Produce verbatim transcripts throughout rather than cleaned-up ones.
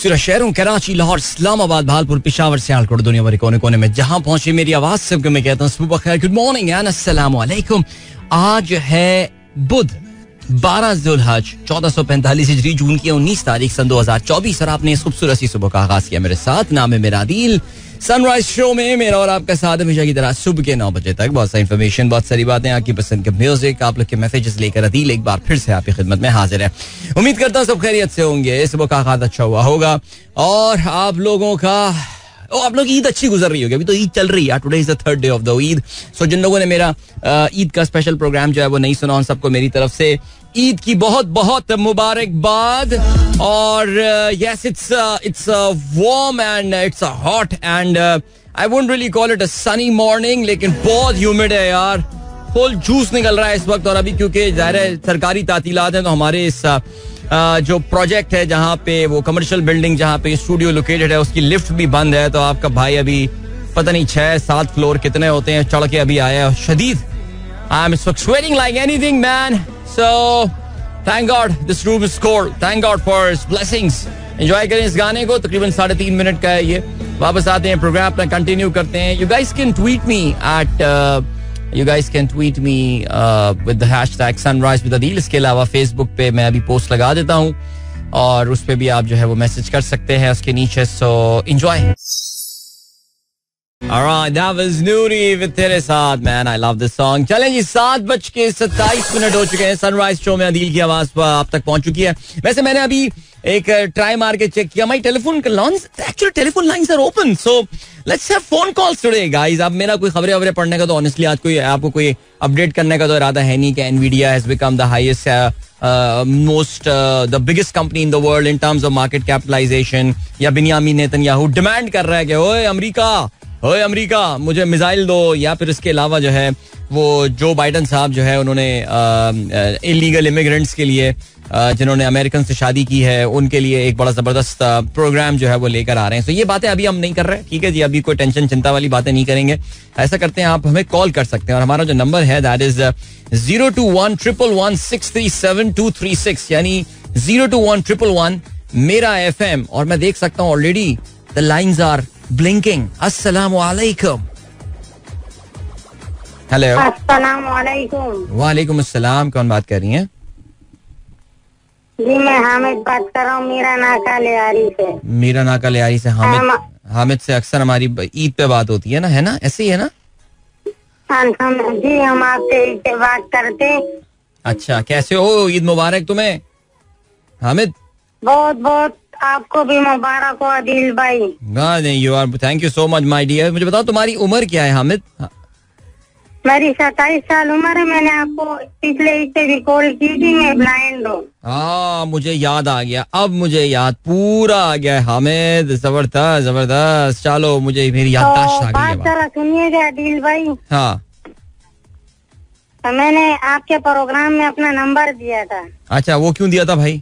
खूबसूरत शहरों कराची, लाहौर, इस्लामाबाद, भालपुर, पिशावर, सियालकोट, दुनिया भर के कोने कोने में जहां पहुंचे मेरी आवाज सबको मैं कहता हूँ सुबह खैर, गुड मॉर्निंग एंड अस्सलाम वालेकुम। आज है बुध, बारह ज़ुल्हज, चौदह सौ पैंतालीस हिजरी, जून की उन्नीस तारीख सन दो हजार चौबीस और आपने इस खूबसूरत सी सुबह का आगाज किया मेरे साथ। नाम है मेरा आदिल। सनराइज शो में मेरा और आपका साथ हमेशा की तरह सुबह के नौ बजे तक। बहुत सारी इन्फॉर्मेशन, बहुत सारी बातें, आपकी पसंद के म्यूजिक, आप लोग के मैसेजेस लेकर अदील एक बार फिर से आपकी खिदमत में हाजिर है। उम्मीद करता हूँ सब खैरियत से होंगे, सुबह का आगाज अच्छा हुआ होगा और आप लोगों का ओ, आप लोग ईद अच्छी गुजर रही होगी। अभी तो ईद चल रही है, today is the third day of the Eid. So जिन लोगों ने मेरा ईद का स्पेशल प्रोग्राम जो है वो नहीं सुना, उन सबको मेरी तरफ से ईद की बहुत बहुत मुबारकबाद। और yes, it's it's warm and it's hot and I wouldn't really call it a sunny morning, लेकिन बहुत ह्यूमिड है यार, फुल जूस निकल रहा है इस वक्त। और अभी क्योंकि ज़ाहिर है सरकारी तातीलात हैं, तो हमारे इस Uh, जो प्रोजेक्ट है जहाँ पे वो कमर्शियल बिल्डिंग जहाँ पे स्टूडियो लोकेटेड है, उसकी लिफ्ट भी बंद है। तो आपका भाई अभी पता नहीं छह सात फ्लोर कितने होते हैं चढ़ के अभी आया है। शदीद I am sweating like anything man. So thank God this room is cold, thank God for his blessings. Enjoy करें इस गाने को, तकरीबन साढ़े तीन मिनट का है ये। वापस आते हैं, प्रोग्राम अपना कंटिन्यू करते हैं। You guys can tweet me at You guys can tweet me uh, with the hashtag Sunrise with Adil. इसके अलावा फेसबुक पे मैं अभी पोस्ट लगा देता हूँ और उस पे भी आप जो है वो मैसेज कर सकते हैं उसके नीचे। So enjoy. Alright, that was Noori with तेरे साथ, man. I love this song. चलें जी, सात बज के सत्ताईस मिनट हो चुके हैं। सनराइज शो में अदील की आवाज आप तक पहुंच चुकी है। वैसे मैंने अभी एक ट्राई मार के चेक किया, my telephone lines actually telephone lines are open, so let's have phone calls today guys. अब मेरा कोई खबरें वबरें पढ़ने का तो ऑनेस्टली आज कोई आपको कोई अपडेट करने का तो इरादा है नहीं कि Nvidia has become the highest most the biggest company in the world in terms of market capitalisation, या बिन्यामीन नेतन्याहू डिमांड कर रहा है कि ओए अमेरिका, ओए अमेरिका मुझे मिसाइल दो, या फिर इसके अलावा जो है वो जो बाइडन साहब जो है उन्होंने इलीगल इमिग्रेंट्स के लिए जिन्होंने अमेरिकन से शादी की है उनके लिए एक बड़ा जबरदस्त प्रोग्राम जो है वो लेकर आ रहे हैं। तो ये बातें अभी हम नहीं कर रहे, ठीक है जी, अभी कोई टेंशन चिंता वाली बातें नहीं करेंगे। ऐसा करते हैं, आप हमें कॉल कर सकते हैं और हमारा जो नंबर है that is zero two one triple one six three seven two three six, यानी zero two one triple one मेरा एफ एम। और मैं देख सकता हूँ already the lines are blinking. अस्सलाम वालेकुम। हेलो, अस्सलाम वालेकुम। वालेकुम अस्सलाम। कौन बात कर रही हैं? जी मैं हामिद बात कर रहा हूँ, मीरा नाका लियारी से। मीरा नाका लियारी से। हामिद हामिद से अक्सर हमारी ईद पे बात होती है ना, है ना, ऐसे ही है ना? हम जी हम आपसे ईद पे बात करते। अच्छा, कैसे हो? ईद मुबारक तुम्हें हामिद। बहुत बहुत आपको भी मुबारक हो अदील भाई। नहीं, you are, thank you so much my dear. मुझे बताओ तुम्हारी उम्र क्या है हामिद? मेरी सत्ताईस साल उम्र है। मैंने आपको पिछले इससे भी कॉल की थी, मैं ब्लाइंड हूँ। हाँ, मुझे याद आ गया, अब मुझे याद पूरा आ गया हामिद। जबरदस्त जबरदस्त। चलो, मुझे मेरी याददाश्त आ गई है। बात सुनिएगा अदील भाई। हाँ, तो मैंने आपके प्रोग्राम में अपना नंबर दिया था। अच्छा, वो क्यों दिया था भाई?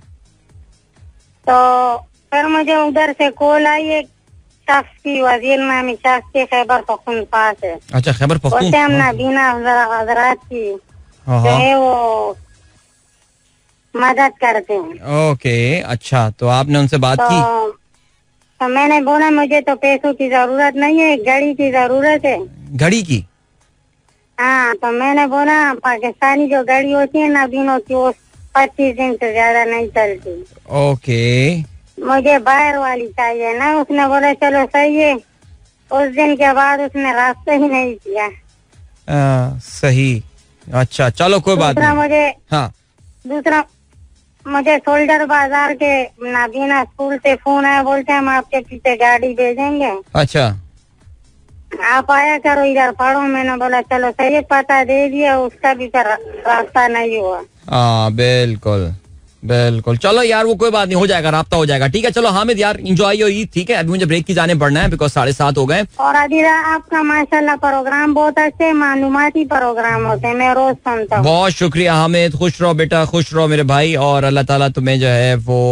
तो फिर मुझे उधर से कॉल आई, एक शख्स की, वजीर नामी शख्स की, खैबर पख्तूनख्वा से। अच्छा, खैबर पख्तूनख्वा। हम नबीना हजरात की जो है वो मदद करते हैं। ओके, अच्छा, तो आपने उनसे बात तो, की? तो मैंने बोला मुझे तो पैसों की जरूरत नहीं है, घड़ी की जरूरत है। घड़ी की? हाँ, तो मैंने बोला पाकिस्तानी जो घड़ी होती है नबीनों की, वो पच्चीस दिन से ज्यादा नहीं चलती। ओके, मुझे बाहर वाली चाहिए ना। उसने बोला चलो सही है। उस दिन के बाद उसने रास्ता ही नहीं किया। आ, सही, अच्छा, चलो कोई बात नहीं। मुझे हाँ, दूसरा मुझे सोल्डर बाजार के नाबीना स्कूल से फोन आया, बोलते हैं हम आपके पीछे गाड़ी भेजेंगे। अच्छा, आप आया करो इधर पढ़ो। मैंने बोला चलो सही है, पता दे दिया, उसका भी रास्ता नहीं हुआ। हाँ, बिल्कुल बिल्कुल। चलो यार, वो कोई बात नहीं, हो जाएगा, राब्ता हो जाएगा। ठीक है, चलो हामिद यार, एंजॉय योर ईद। ठीक है, अभी मुझे ब्रेक की जाने पड़ना है बिकॉज साढ़े सात हो गए। और अदीला आपका माशाल्लाह प्रोग्राम बहुत अच्छे मालूमाती प्रोग्राम होते हैं, मैं रोज सुनता हूँ। बहुत शुक्रिया हामिद, खुश रहो बेटा, खुश रहो मेरे भाई, और अल्लाह ताला तुम्हें जो है वो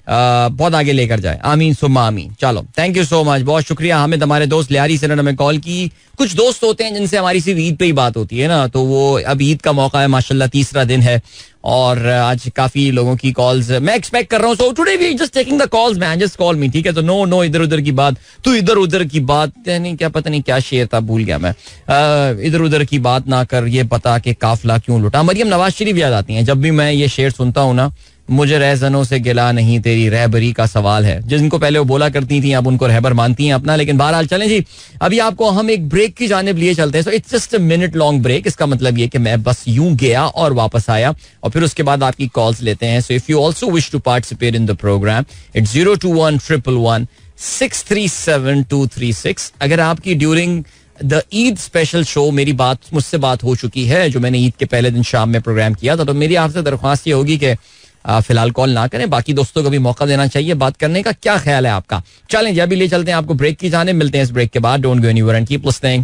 बहुत आगे लेकर जाए. आमीन सुम्मा आमीन. चलो थैंक यू सो मच, बहुत शुक्रिया हामिद. हमारे दोस्त लियारी से ने हमें कॉल की. कुछ दोस्त होते हैं जिनसे हमारी सिर्फ ईद पे ही बात होती है ना, तो वो अब ईद का मौका है, माशाल्लाह तीसरा दिन है और आज काफी लोगों की कॉल्स मैं एक्सपेक्ट कर रहा हूँ. So today we just taking the calls man, just call me, ठीक है. तो नो नो इधर उधर की बात, तो इधर उधर की बात नहीं, क्या पता नहीं क्या शेर था, भूल गया मैं. इधर उधर की बात ना कर, ये पता कि काफिला क्यों लुटा. मरियम नवाज शरीफ याद आती हैं जब भी मैं ये शेर सुनता हूँ ना. मुझे रहजनों से गिला नहीं, तेरी रहबरी का सवाल है. जिनको पहले वो बोला करती थी अब उनको रहबर मानती हैं अपना. लेकिन बहरहाल चलें जी, अभी आपको हम एक ब्रेक की जानिब लिए चलते हैं. So it's just a minute long break. इसका मतलब ये कि मैं बस यूं गया और वापस आया और फिर उसके बाद आपकी कॉल्स लेते हैं. So if you also wish to participate in the programme, it's zero two one triple one six three seven two three six. अगर आपकी during the Eid special show मेरी बात मुझसे बात हो चुकी है, जो मैंने ईद के पहले दिन शाम में प्रोग्राम किया था, तो मेरी आपसे दरख्वास्त ये होगी कि फिलहाल कॉल ना करें, बाकी दोस्तों को भी मौका देना चाहिए बात करने का. क्या ख्याल है आपका? चलें जी, अभी ले चलते हैं आपको ब्रेक की जाने. मिलते हैं इस ब्रेक के बाद. Don't go anywhere and keep listening.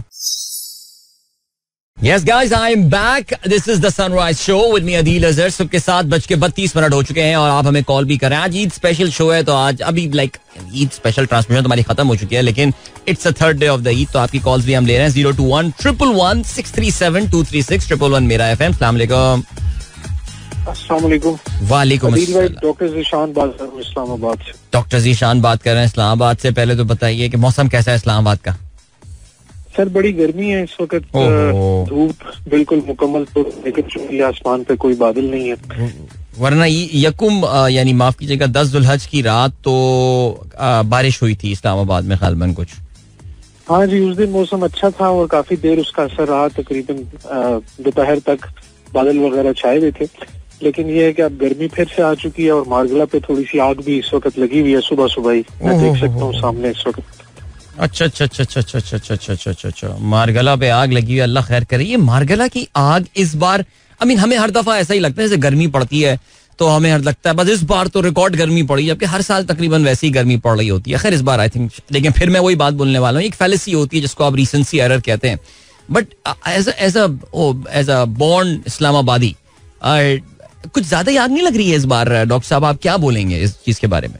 Yes guys, I am back. This is the Sunrise Show with me Adil Azhar. सबके साथ बज के बत्तीस मिनट हो चुके हैं और आप हमें कॉल भी करें. आज ईद स्पेशल शो है, तो आज अभी लाइक ईद स्पेशल ट्रांसमिशन तुम्हारी खत्म हो चुकी है, लेकिन it's a third day of the Eid, तो आपकी कॉल्स भी हम ले रहे हैं. Zero two one triple one six three seven two three six triple one मेरा एफ एम. सलाम अलैकुम. अस्सलामुअलैकुम. वालेकुम अस्सलाम. डॉक्टर जीशान बात कर रहा हूं इस्लामाबाद से. डॉक्टर जीशान बात कर रहे हैं इस्लामाबाद से. पहले तो बताइए कि मौसम कैसा है इस्लामाबाद का? सर बड़ी गर्मी है इस वक्त. धूप बिल्कुल मुकम्मल, तो लेकिन चूंकि आसमान पे कोई बादल नहीं है. वरना यकुम यानी माफ कीजिएगा दस जुल्हज की रात तो आ, बारिश हुई थी इस्लामाबाद में खालबन कुछ. हाँ जी, उस दिन मौसम अच्छा था और काफी देर उसका असर रहा. तकरीबन दोपहर तक बादल वगैरह छाए हुए थे. लेकिन ये है कि अब गर्मी फिर से आ चुकी है और मारगला पे थोड़ी सी आग भी इस वक्त लगी हुई है. सुबह सुबह ही मैं देख सकता हूँ सामने इस वक्त. अच्छा अच्छा अच्छा अच्छा अच्छा अच्छा अच्छा अच्छा अच्छा अच्छा मारगला पे आग लगी हुई है. अल्लाह खैर करे. ये मारगला की आग इस बार, आई मीन हमें हर दफा ऐसा ही लगता है जैसे गर्मी पड़ती है तो हमें हर लगता है बस इस बार तो रिकॉर्ड गर्मी पड़ी, जबकि हर साल तकरीबन वैसी गर्मी पड़ रही होती है. खैर इस बार आई थिंक, लेकिन फिर मैं वही बात बोलने वाला हूँ, एक फैलेसी होती है जिसको आप रीसेंसी एरर कहते हैं. But as as as a born Islamabadi कुछ ज्यादा ही आग नहीं लग रही है इस बार? डॉक्टर साहब आप क्या बोलेंगे इस चीज के बारे में?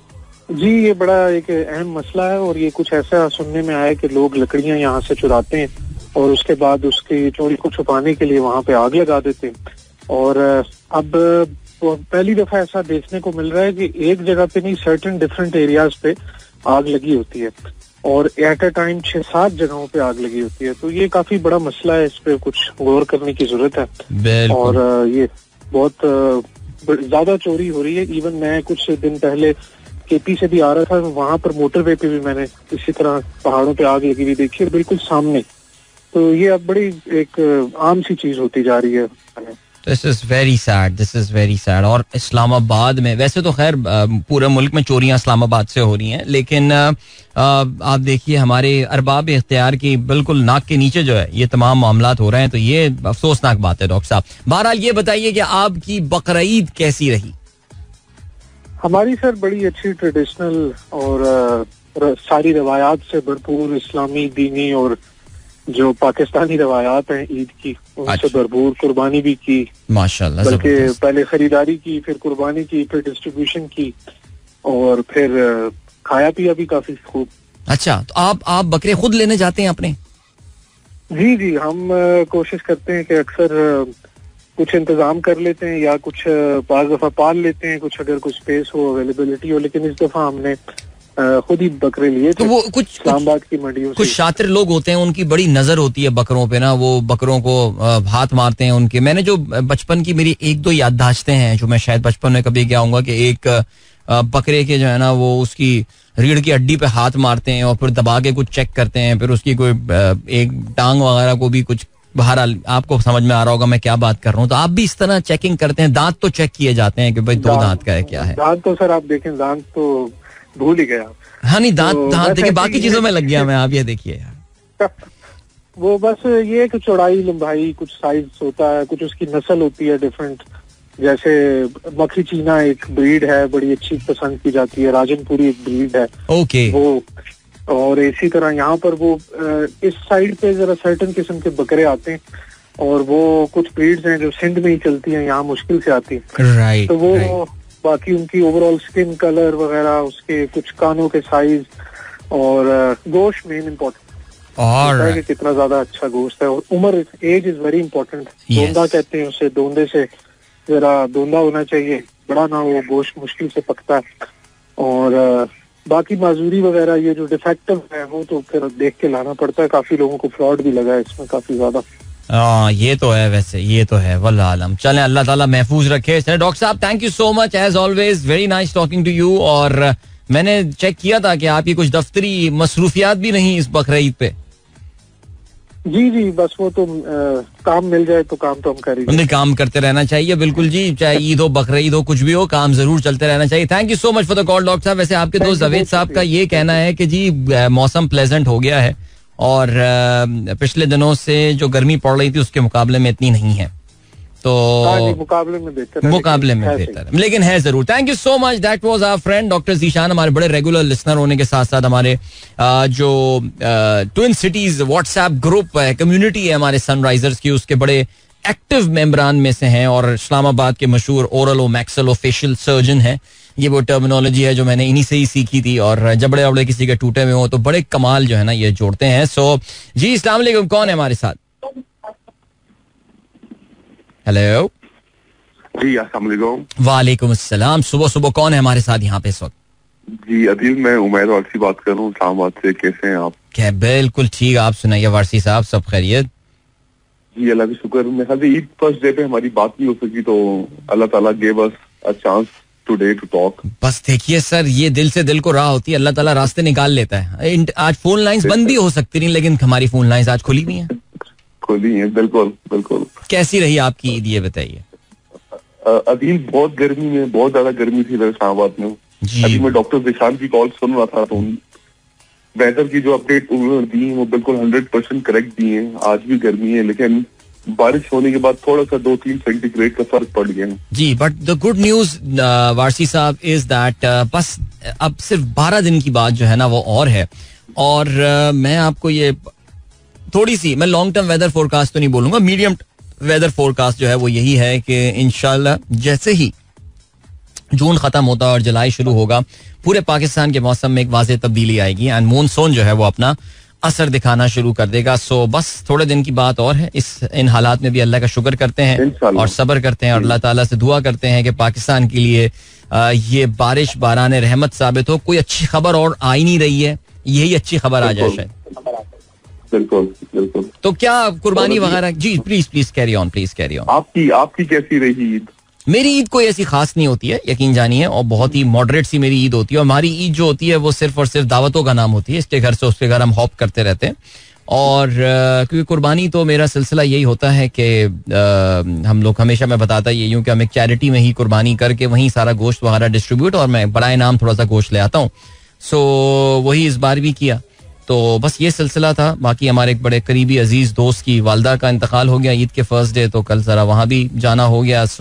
जी ये बड़ा एक अहम मसला है और ये कुछ ऐसा सुनने में आया कि लोग लकड़ियां यहाँ से चुराते हैं और उसके बाद उसकी चोरी को छुपाने के लिए वहाँ पे आग लगा देते हैं. और अब पहली दफा ऐसा देखने को मिल रहा है कि एक जगह पे नहीं, सर्टेन डिफरेंट एरियाज पे आग लगी होती है और एट अ टाइम छह सात जगहों पे आग लगी होती है. तो ये काफी बड़ा मसला है, इस पे कुछ गौर करने की जरूरत है. और ये बहुत ज्यादा चोरी हो रही है. इवन मैं कुछ दिन पहले केपी से भी आ रहा था, वहां पर मोटरवे पे भी मैंने इसी तरह पहाड़ों पे आग लगी हुई देखी है बिल्कुल सामने. तो ये अब बड़ी एक आम सी चीज होती जा रही है. This is very sad, this is very sad. और इस्लामाबाद में वैसे तो खैर पूरे मुल्क में चोरियां इस्लामाबाद से हो रही हैं, लेकिन आप देखिए हमारे अरबाब इख्तियार की बिल्कुल नाक के नीचे जो है ये तमाम मामलात हो रहे हैं, तो ये अफसोसनाक बात है. डॉक्टर साहब बहरहाल ये बताइए कि आपकी बकरीद कैसी रही? हमारी सर बड़ी अच्छी ट्रेडिशनल और आ, सारी रवायात से भरपूर इस्लामी, दीनी और जो पाकिस्तानी रवायात हैं ईद की उनसे अच्छा। भरपूर कुर्बानी भी की माशाल्लाह. बल्कि पहले खरीदारी की, फिर कुर्बानी की, फिर डिस्ट्रीब्यूशन की और फिर खाया पिया भी काफी खूब. अच्छा, तो आप आप बकरे खुद लेने जाते हैं अपने? जी जी हम आ, कोशिश करते हैं कि अक्सर कुछ इंतजाम कर लेते हैं या कुछ पाँच दफा पाल लेते हैं, कुछ अगर कुछ स्पेस हो, अवेलेबिलिटी हो. लेकिन इस दफा हमने खुद ही बकरे लिए थे. तो वो कुछ इस्लामाबाद की मंडियों से. कुछ शातिर लोग होते हैं, उनकी बड़ी नजर होती है बकरों पे ना, वो बकरों को हाथ मारते हैं उनके. मैंने जो बचपन की मेरी एक दो याददाश्तें हैं जो मैं शायद बचपन में कभी क्या होऊंगा कि एक बकरे के जो है ना वो उसकी रीढ़ की हड्डी पे हाथ मारते हैं और फिर दबा के कुछ चेक करते हैं, फिर उसकी कोई एक टांग वगैरह को भी कुछ. बहरहाल आपको समझ में आ रहा होगा मैं क्या बात कर रहा हूँ. तो आप भी इस तरह चेकिंग करते हैं? दांत तो चेक किए जाते हैं कि भाई दो दांत का है क्या है? दांत तो सर आप देखें, दांत तो भूल ही गया. हाँ नहीं दांत तो दांत देखिए, बाकी चीजों में लग गया मैं. आप ये देखिए यार वो बस ये कि चौड़ाई, लंबाई, कुछ साइज होता है, कुछ उसकी नस्ल होती है डिफरेंट. जैसे मक्खी चीना एक ब्रीड है, बड़ी अच्छी पसंद की जाती है. राजनपुरी एक ब्रीड है. ओके. वो और इसी तरह यहाँ पर वो इस साइड पे जरा सर्टेन किस्म के बकरे आते हैं और वो कुछ ब्रीड्स हैं जो सिंध में ही चलती हैं, यहाँ मुश्किल से आती हैं. right, तो वो right. बाकी उनकी ओवरऑल स्किन कलर वगैरह, उसके कुछ कानों के साइज और गोश्त मेन इम्पोर्टेंट है कि कितना ज्यादा अच्छा गोश्त है, और उम्र, एज इज वेरी इंपॉर्टेंट. दोंदा कहते हैं उसे, दोंदे से जरा दोंदा होना चाहिए, बड़ा ना हो, गोश्त मुश्किल से पकता है. और बाकी माजूरी वगैरह ये जो डिफेक्टिव है वो तो फिर देख के लाना पड़ता है. काफी लोगों को फ्रॉड भी लगा है इसमें काफी ज्यादा. हाँ ये तो है, वैसे ये तो है. वल्लाह आलम. चलें, अल्लाह ताला महफूज रखे. चलें डॉक्टर साहब, thank you so much as always, very nice talking to you. और मैंने चेक किया था कि आपकी कुछ दफ्तरी मसरूफियात भी नहीं इस बकरीद पे. जी जी, बस वो तो आ, काम मिल जाए तो काम तो हम करेंगे. नहीं, काम करते रहना चाहिए. बिल्कुल जी, चाहे ईद हो बकरीद हो कुछ भी हो, काम जरूर चलते रहना चाहिए. Thank you so much for the call doctor साहब. वैसे आपके दोस्त जावेद साहब का ये कहना है कि जी मौसम प्लेजेंट हो गया है और पिछले दिनों से जो गर्मी पड़ रही थी उसके मुकाबले में इतनी नहीं है, तो मुकाबले में बेहतर है, मुकाबले में बेहतर है, लेकिन है जरूर. Thank you so much. That was our friend doctor Zeeshan, हमारे बड़े रेगुलर लिसनर होने के साथ साथ हमारे जो ट्विन सिटीज व्हाट्सएप ग्रुप है, कम्युनिटी है हमारे सनराइजर्स की, उसके बड़े एक्टिव मेंबरान में से हैं और इस्लामाबाद के मशहूर ओरल ओ मैक्सिलोफेशियल सर्जन हैं. ये वो टर्मिनोलॉजी है जो मैंने इन्हीं से ही सीखी थी. और जबड़े वबड़े किसी के टूटे हुए हो तो बड़े कमाल जो है ना ये जोड़ते हैं. सो जी अस्सलाम वालेकुम, कौन है हमारे साथ? हेलो जी, अस्सलाम वालेकुम. वालेकुम अस्सलाम. सुबह सुबह कौन है हमारे साथ यहाँ पे इस वक्त? जी अदील, मैं उमैर वारसी बात कर रहा हूँ इस्लामाबाद से. कैसे हैं आप? क्या बिल्कुल ठीक. आप सुनाइए वारसी साहब, सब खैरियत? जी अल्लाह का शुक्र. मेरे ख्याल से ईद फर्स्ट डे पे हमारी बात नहीं हो सकी, तो अल्लाह ताला gave us a chance today to talk. बस देखिए सर, ये दिल से दिल को राह होती है, अल्लाह ताला रास्ते निकाल लेता है. आज फोन लाइंस बंद भी हो सकती नहीं, लेकिन हमारी फोन लाइंस आज खुली हुई हैं. खुली हैं, बिल्कुल बिल्कुल. कैसी रही आपकी ईद, ये बताइए. अदील, बहुत गर्मी में, बहुत ज्यादा गर्मी थी इस्लामाबाद में. अभी मैं डॉक्टर जिशान की कॉल सुन रहा था, तो वेदर की जो अपडेट उन्होंने दी वो बिल्कुल हंड्रेड परसेंट करेक्ट दी है. आज भी गर्मी है, लेकिन बारिश होने के बाद थोड़ा सा दो तीन सेंटीग्रेड का फर्क पड़ गया जी. But the good news Warsi साहब इज दैट बस अब सिर्फ बारह दिन की बात जो है ना वो और है. और uh, मैं आपको ये थोड़ी सी, मैं लॉन्ग टर्म वेदर फोरकास्ट तो नहीं बोलूंगा, मीडियम वेदर फोरकास्ट जो है वो यही है कि इंशाल्लाह जैसे ही जून खत्म होता है और जुलाई शुरू होगा, पूरे पाकिस्तान के मौसम में एक वाज़ेह तब्दीली आएगी एंड मॉनसून जो है वो अपना असर दिखाना शुरू कर देगा. सो बस थोड़े दिन की बात और है. इस इन हालात में भी अल्लाह का शुक्र करते हैं और सब्र करते हैं और अल्लाह ताला से दुआ करते हैं कि पाकिस्तान के लिए आ, ये बारिश बारान रहमत साबित हो. कोई अच्छी खबर और आ ही नहीं रही है, यही अच्छी खबर आ जाए शायद. बिल्कुल बिल्कुल. तो क्या कुर्बानी वगैरह? जी please please carry on, please carry on. आपकी आपकी कैसी रही ईद? मेरी ईद कोई ऐसी खास नहीं होती है, यकीन जानिए, और बहुत ही मॉडरेट सी मेरी ईद होती है. और हमारी ईद जो होती है वो सिर्फ और सिर्फ दावतों का नाम होती है. इसके घर से उसके घर हम हॉप करते रहते हैं. और क्योंकि कुर्बानी तो मेरा सिलसिला यही होता है कि हम लोग हमेशा, मैं बताता ये यूँ कि हम एक चैरिटी में ही कुर्बानी करके वहीं सारा गोश्त वगैरह डिस्ट्रीब्यूट, और मैं बड़ा इनाम थोड़ा सा गोश्त ले आता हूँ. सो वही इस बार भी किया. तो बस ये सिलसिला था. बाकी हमारे एक बड़े करीबी अजीज दोस्त की वालदा का इंतकाल हो गया ईद के फर्स्ट डे, तो कल जरा वहाँ भी जाना हो गया. सो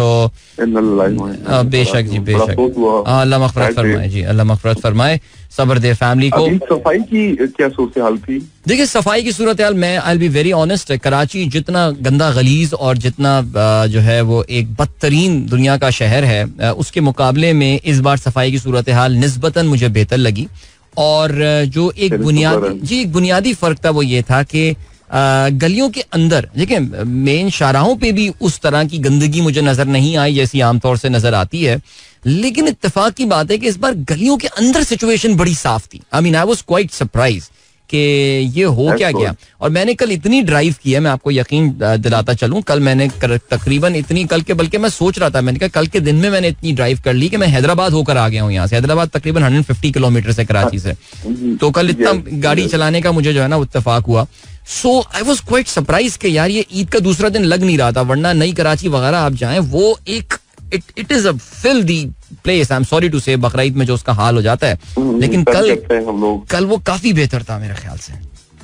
बेशक जी बेशक, अल्लाह मग़फ़िरत फरमाए जी, अल्लाह मग़फ़िरत फरमाए, सब्र दे फैमिली को. सफाई की क्या सूरत हाल थी? देखिए सफाई की सूरत हाल, मैं I will be very honest, Karachi जितना गंदा गलीज और जितना जो है वो एक बदतरीन दुनिया का शहर है, उसके मुकाबले में इस बार सफाई की सूरत हाल निस्बतन मुझे बेहतर लगी. और जो एक बुनियादी जी एक बुनियादी फर्क था वो ये था कि गलियों के अंदर, देखिए मेन शाहराहों पे भी उस तरह की गंदगी मुझे नजर नहीं आई जैसी आमतौर से नजर आती है. लेकिन इत्तेफाक की बात है कि इस बार गलियों के अंदर सिचुएशन बड़ी साफ थी. I mean I was quite surprise कि ये हो क्या गया. और मैंने कल इतनी ड्राइव की है, मैं आपको यकीन दिलाता चलूं, कल मैंने तकरीबन इतनी, कल के बल्कि मैं सोच रहा था, मैंने कहा कल के दिन में मैंने इतनी ड्राइव कर ली कि मैं हैदराबाद होकर आ गया हूँ. यहाँ से हैदराबाद तकरीबन एक सौ पचास किलोमीटर से कराची से. तो कल इतना गाड़ी चलाने का मुझे जो है ना इत्तेफाक हुआ. So I was quite surprise कि यार ये ईद का दूसरा दिन लग नहीं रहा था. वरना नई कराची वगैरह आप जाएं, वो एक it it is a filthy place. I am sorry to say Bakrid में जो उसका हाल हो जाता है, लेकिन कल हम लोग कल वो काफी बेहतर था मेरे ख्याल से.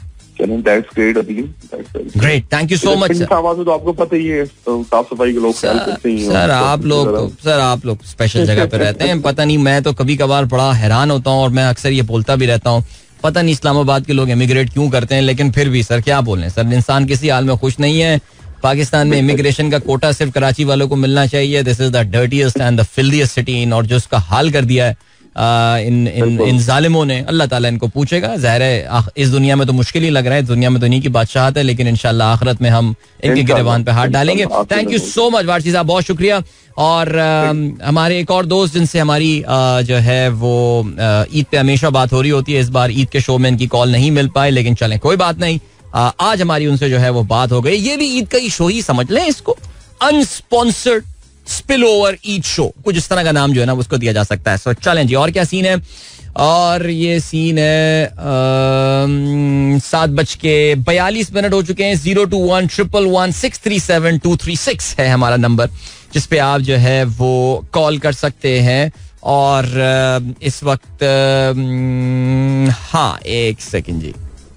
Great, thank you so much. तो आपको पता ही है साफ सफाई के लोग सर, आप लोग सर आप लोग स्पेशल जगह पे रहते हैं. पता नहीं, मैं तो कभी कभार बड़ा हैरान होता हूँ और मैं अक्सर ये बोलता भी रहता हूँ, पता नहीं इस्लामाबाद के लोग इमिग्रेट क्यों करते हैं. लेकिन फिर भी सर क्या बोलें सर, इंसान किसी हाल में खुश नहीं है. पाकिस्तान में इमिग्रेशन का कोटा सिर्फ कराची वालों को मिलना चाहिए. This is the dirtiest and the filthiest city in, और जो उसका हाल कर दिया है आ, इन इन इन जालिमों ने, अल्लाह ताला इनको पूछेगा. ज़ाहिर है इस दुनिया में तो मुश्किल ही लग रहा है, दुनिया में तो नहीं की बादशाहत है, लेकिन इंशाल्लाह आखिरत में हम इनके गिरबान पे हाथ डालेंगे. Thank you so much Warsi साहब, बहुत शुक्रिया. और आ, हमारे एक और दोस्त जिनसे हमारी आ, जो है वो ईद पे हमेशा बात हो रही होती है, इस बार ईद के शो में इनकी कॉल नहीं मिल पाई, लेकिन चलें कोई बात नहीं. आ, आज हमारी उनसे जो है वो बात हो गई. ये भी ईद का ही शो ही समझ लें इसको, unsponsored spill over Eid show, कुछ इस तरह का नाम जो है ना उसको दिया जा सकता है. सो चलें जी, और क्या सीन है? और ये सीन है सात बज के बयालीस मिनट हो चुके हैं. Zero two one triple one six three seven two three six है हमारा नंबर, जिसपे आप जो है वो कॉल कर सकते हैं. और इस वक्त हाँ एक सेकंड जी,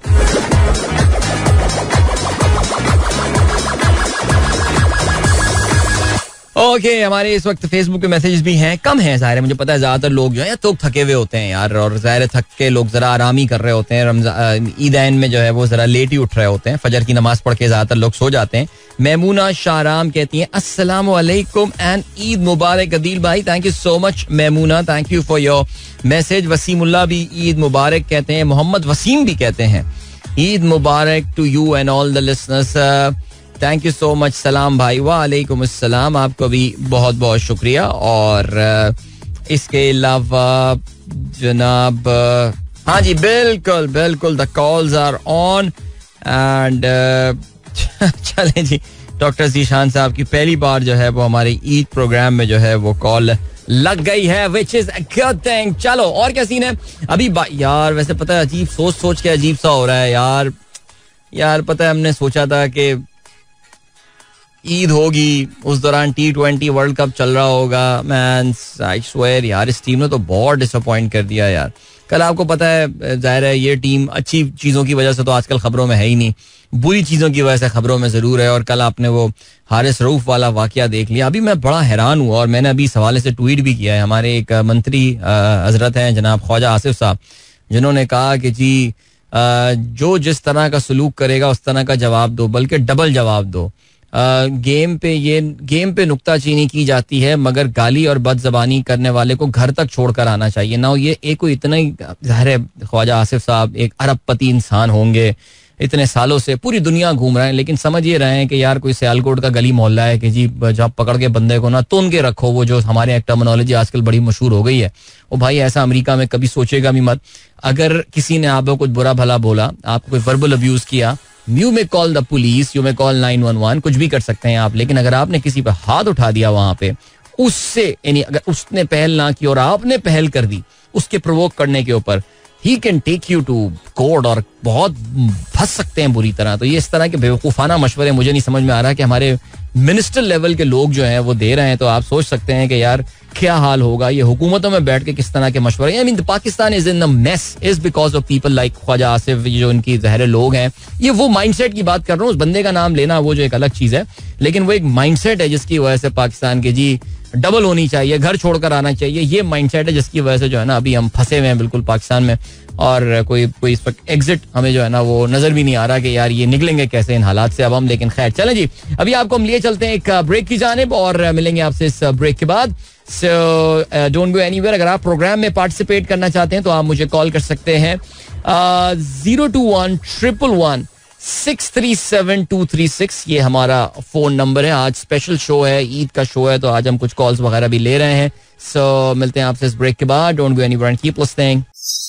ओके okay, हमारे इस वक्त फेसबुक पे मैसेजेस भी हैं, कम हैं ज़ाहिर है, मुझे पता है ज्यादातर लोग जो है तो थके हुए होते हैं यार, और ज़ाहिर थक के लोग जरा आराम ही कर रहे होते हैं. रमजान ईदैन में जो है वो जरा लेट ही उठ रहे होते हैं, फजर की नमाज पढ़ के ज्यादातर लोग सो जाते हैं. मेमूना शाहराम कहती हैं अस्सलाम वालेकुम एंड ईद मुबारक अदील भाई. Thank you so much Memoona, thank you for your message. Waseemullah भी ईद मुबारक कहते हैं, मोहम्मद वसीम भी कहते हैं ईद मुबारक to you and all the listeners. Thank you so much सलाम भाई. वालेकुम अस्सलाम, आपको भी बहुत बहुत शुक्रिया. और इसके अलावा जनाब हाँ जी बिल्कुल बिल्कुल the calls are on and चलें जी. डॉक्टर जीशान साहब की पहली बार जो है वो हमारे ईद प्रोग्राम में जो है वो कॉल लग गई है, which is a good thing. चलो और क्या सीन है अभी यार? वैसे पता है अजीब सोच सोच के अजीब सा हो रहा है यार. यार पता है हमने सोचा था कि ईद होगी, उस दौरान टी ट्वेंटी वर्ल्ड कप चल रहा होगा. मैन आई स्वेयर यार इस टीम ने तो बहुत डिसअपॉइंट कर दिया यार. कल आपको पता है जाहिर है ये टीम अच्छी चीज़ों की वजह से तो आजकल खबरों में है ही नहीं, बुरी चीज़ों की वजह से खबरों में ज़रूर है. और कल आपने वो हारिस रऊफ वाला वाकया देख लिया. अभी मैं बड़ा हैरान हुआ और मैंने अभी इस हवाले से ट्वीट भी किया है. हमारे एक मंत्री हजरत हैं जनाब ख्वाजा आसिफ साहब, जिन्होंने कहा कि जी जो जिस तरह का सलूक करेगा उस तरह का जवाब दो, बल्कि डबल जवाब दो. गेम पे ये गेम पे नुक्ताचीनी की जाती है, मगर गाली और बदजबानी करने वाले को घर तक छोड़कर आना चाहिए ना. ये एक कोई इतना ही ज़ाहिर है ख्वाजा आसिफ साहब एक अरबपति इंसान होंगे, इतने सालों से पूरी दुनिया घूम रहे हैं, लेकिन समझ ये रहे हैं कि यार कोई सियालकोट का गली मोहल्ला है कि जी जब पकड़ के बंदे को ना तुन के रखो, वो जो हमारे एक टर्मिनोलॉजी आजकल बड़ी मशहूर हो गई है. वो भाई ऐसा अमेरिका में कभी सोचेगा भी मत. अगर किसी ने आपको कुछ बुरा भला बोला, आपको कोई वर्बल अब्यूज किया, you may call the police, you may call nine one one, कुछ भी कर सकते हैं आप. लेकिन अगर आपने किसी पर हाथ उठा दिया वहां पे, उससे यानी अगर उसने पहल ना की और आपने पहल कर दी उसके प्रोवोक करने के ऊपर, he can take you to court और बहुत फंस सकते हैं बुरी तरह. तो ये इस तरह के बेवकूफ़ाना मशवरे मुझे नहीं समझ में आ रहा कि हमारे मिनिस्टर लेवल के लोग जो हैं वो दे रहे हैं. तो आप सोच सकते हैं कि यार क्या हाल होगा ये हुकूमतों में बैठ के किस तरह के मशवरे. I mean Pakistan is in the mess is because of people like Khawaja Asif, जो इनकी ज़हरे लोग हैं. ये वो माइंडसेट की बात कर रहा हूँ, उस बंदे का नाम लेना वो जो एक अलग चीज़ है, लेकिन वो एक माइंडसेट है जिसकी वजह से पाकिस्तान के जी डबल होनी चाहिए, घर छोड़कर आना चाहिए. ये माइंडसेट है जिसकी वजह से जो है ना अभी हम फंसे हुए हैं बिल्कुल पाकिस्तान में, और कोई कोई इस वक्त एग्जिट हमें जो है ना वो नजर भी नहीं आ रहा कि यार ये निकलेंगे कैसे इन हालात से अब हम. लेकिन खैर चलें जी, अभी आपको हम लिए चलते हैं एक ब्रेक की जानिब और मिलेंगे आपसे इस ब्रेक के बाद. So don't go anywhere. अगर आप प्रोग्राम में पार्टिसिपेट करना चाहते हैं तो आप मुझे कॉल कर सकते हैं zero two one triple one six three seven two three six. ये हमारा फोन नंबर है. आज स्पेशल शो है, ईद का शो है, तो आज हम कुछ कॉल्स वगैरह भी ले रहे हैं. सो so, मिलते हैं आपसे इस ब्रेक के बाद. Don't go anywhere and keep listening.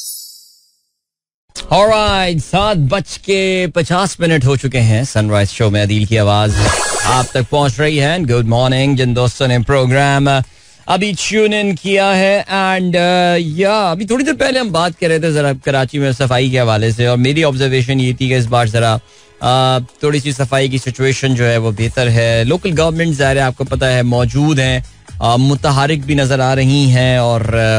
Alright, सात बज के पचास मिनट हो चुके हैं. सनराइज शो में अदील की आवाज आप तक पहुंच रही है. गुड मॉर्निंग जिन दोस्तों ने प्रोग्राम अभी ट्यून इन किया है. एंड या अभी थोड़ी देर पहले हम बात कर रहे थे जरा कराची में सफाई के हवाले से, और मेरी ऑब्जर्वेशन ये थी कि इस बार जरा थोड़ी सी सफाई की सिचुएशन जो है वो बेहतर है. लोकल गवर्नमेंट ज़ाहिर है आपको पता है मौजूद हैं, मुतहरिक भी नज़र आ रही हैं, और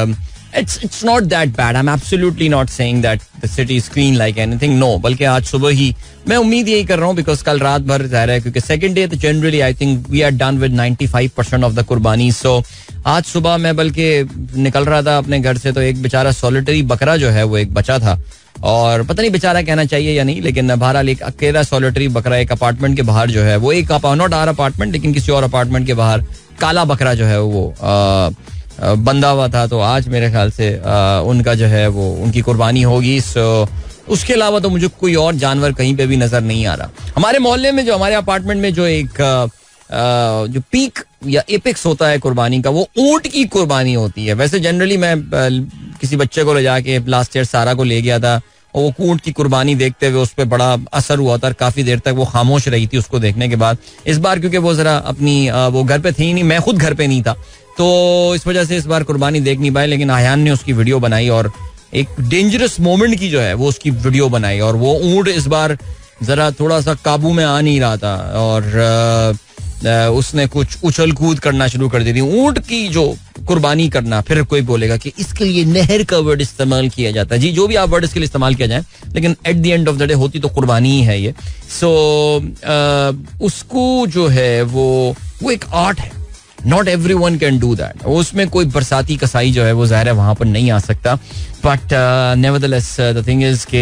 It's it's not that bad. I'm absolutely not saying that the city is clean like anything. No, बल्कि आज सुबह ही मैं उम्मीद यही कर रहा हूँ because कल रात भर ज़ाहिर है क्योंकि second day तो generally I think we are done with ninety-five percent of the कुर्बानी. So आज सुबह मैं बल्कि निकल रहा था अपने घर से तो एक बेचारा solitary बकरा जो है वो एक बचा था और पता नहीं बेचारा कहना चाहिए या नहीं लेकिन बहरहाल एक अकेला solitary बकरा एक अपार्टमेंट के बाहर जो है वो एक नॉट आवर अपार्टमेंट लेकिन किसी और अपार्टमेंट के बाहर काला बकरा जो है वो आ, बंधा हुआ था. तो आज मेरे ख्याल से आ, उनका जो है वो उनकी कुर्बानी होगी. सो उसके अलावा तो मुझे कोई और जानवर कहीं पे भी नजर नहीं आ रहा. हमारे मोहल्ले में जो हमारे अपार्टमेंट में जो एक आ, आ, जो पीक या एपेक्स होता है कुर्बानी का वो ऊंट की कुर्बानी होती है. वैसे जनरली मैं आ, किसी बच्चे को ले जाके लास्ट ईयर सारा को ले गया था और वो ऊंट की कुर्बानी देखते हुए उस पर बड़ा असर हुआ था और काफी देर तक वो खामोश रही थी उसको देखने के बाद. इस बार क्योंकि वो जरा अपनी आ, वो घर पे थी नहीं, मैं खुद घर पे नहीं था तो इस वजह से इस बार कुर्बानी देख नहीं पाए. लेकिन आयान ने उसकी वीडियो बनाई और एक डेंजरस मोमेंट की जो है वो उसकी वीडियो बनाई और वो ऊंट इस बार जरा थोड़ा सा काबू में आ नहीं रहा था और आ, आ, उसने कुछ उछल कूद करना शुरू कर दी थी. ऊंट की जो कुर्बानी करना, फिर कोई बोलेगा कि इसके लिए नहर का वर्ड इस्तेमाल किया जाता है. जी जो भी आप वर्ड इसके लिए इस्तेमाल किया जाए लेकिन at the end of the day होती तो कुर्बानी ही है ये. सो so, उसको जो है वो वो एक आर्ट है. Not everyone can do that. उसमें कोई बरसाती कसाई जो है वो ज़ाहिर है वहां पर नहीं आ सकता. But nevertheless the thing is के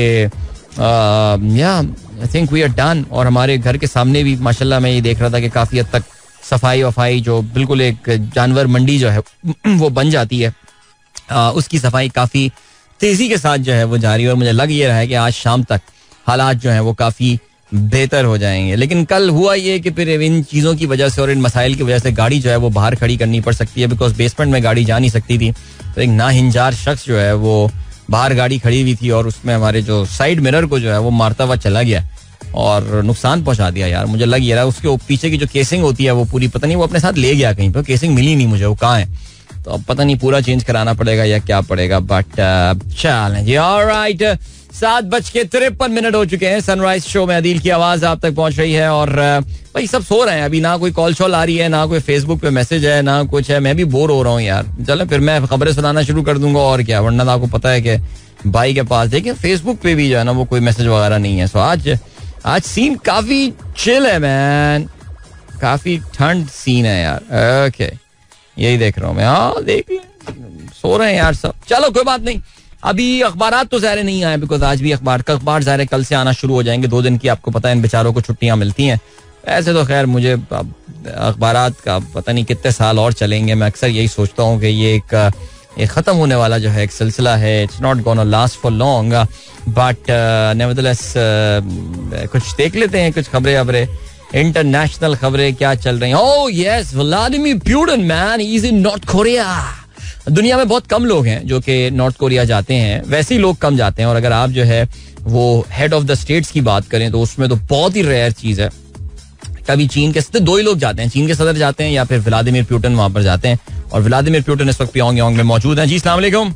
या I think we are done. और हमारे घर के सामने भी माशाल्लाह मैं ये देख रहा था कि काफी हद तक सफाई वफाई जो बिल्कुल एक जानवर मंडी जो है वो बन जाती है uh, उसकी सफाई काफी तेजी के साथ जो है वो जारी है और मुझे लग ये रहा है कि आज शाम तक हालात जो है वो काफी बेहतर हो जाएंगे. लेकिन कल हुआ ये कि फिर इन चीज़ों की वजह से और इन मसाइल की वजह से गाड़ी जो है वो बाहर खड़ी करनी पड़ सकती है बिकॉज बेसमेंट में गाड़ी जा नहीं सकती थी. तो एक नाहिंजार शख्स जो है वो बाहर गाड़ी खड़ी हुई थी और उसमें हमारे जो साइड मिरर को जो है वो मारता हुआ चला गया और नुकसान पहुंचा दिया. यार मुझे लग ये रहा है उसके पीछे की जो केसिंग होती है वो पूरी पता नहीं वो अपने साथ ले गया कहीं पर. केसिंग मिली नहीं मुझे, वो कहाँ है तो अब पता नहीं पूरा चेंज कराना पड़ेगा या क्या पड़ेगा. बट चलें जी. ऑलराइट, सात बज के तिरपन मिनट हो चुके हैं. सनराइज शो में अदील की आवाज आप तक पहुंच रही है और भाई सब सो रहे हैं अभी. ना कोई कॉल शॉल आ रही है, ना कोई फेसबुक पे मैसेज है, ना कुछ है. मैं भी बोर हो रहा हूँ यार. चलो फिर मैं खबरें सुनाना शुरू कर दूंगा और क्या, वरना तो आपको पता है कि भाई के पास देखिए फेसबुक पे भी जो है ना वो कोई मैसेज वगैरह नहीं है. सो आज आज सीन काफी चिल है मैन, काफी ठंड सीन है यार. ओके यही देख रहा हूँ मैं. हाँ देख सो रहे हैं यार सब. चलो कोई बात नहीं. अभी अखबारात तो ज़ाहिर नहीं आए बिकॉज आज भी अखबार का अखबार ज़ाहिर कल से आना शुरू हो जाएंगे. दो दिन की आपको पता है इन बेचारों को छुट्टियां मिलती हैं. ऐसे तो खैर मुझे अखबारात का पता नहीं कितने साल और चलेंगे. मैं अक्सर यही सोचता हूँ कि ये एक, एक ख़त्म होने वाला जो है एक सिलसिला है. It's not gonna last for long but nevertheless कुछ देख लेते हैं कुछ खबरें वबरें. इंटरनेशनल खबरें क्या चल रही हैं. Oh yes, Vladimir Putin man he is in North Korea. दुनिया में बहुत कम लोग हैं जो कि नॉर्थ कोरिया जाते हैं. वैसे ही लोग कम जाते हैं और अगर आप जो है वो हेड ऑफ द स्टेट्स की बात करें तो उसमें तो बहुत ही रेयर चीज है. कभी चीन के सदर, दो ही लोग जाते हैं, चीन के सदर जाते हैं या फिर व्लादिमीर पुतिन वहां पर जाते हैं. और व्लादिमीर पुतिन इस वक्त प्योंगयांग में मौजूद हैं. जी अस्सलाम वालेकुम.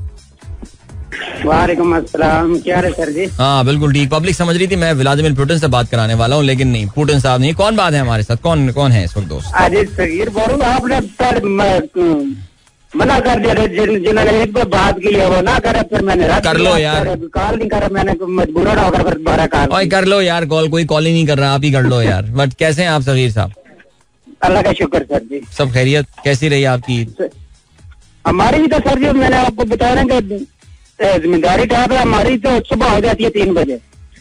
वालेकुम अस्सलाम. क्या है सर जी? हाँ बिल्कुल ठीक. पब्लिक समझ रही थी मैं व्लादिमीर पुतिन से बात कराने वाला हूँ लेकिन नहीं, पुतिन साहब नहीं. कौन बात है हमारे साथ, कौन कौन है इस वक्त दोस्त? अरे सगीर बोलूँ आपने मना कर दिया जिन, जिन्होंने एक बार बात की है वो ना करे. फिर मैंने कर लो यार, कॉल नहीं करा. मैंने मजबूर ना होकर फिर दोबारा कॉल. ओए कर लो यार कॉल. कोई कॉल ही नहीं कर रहा, आप ही कर लो यार. बट कैसे हैं आप सगीर साहब? अल्लाह का शुक्र सर जी. सब खैरियत? कैसी रही आपकी? हमारी भी तो सर जी मैंने आपको बता रहा हूँ कि जिम्मेदारी टाइप है हमारी. तो सुबह हो जाती है तीन बजे.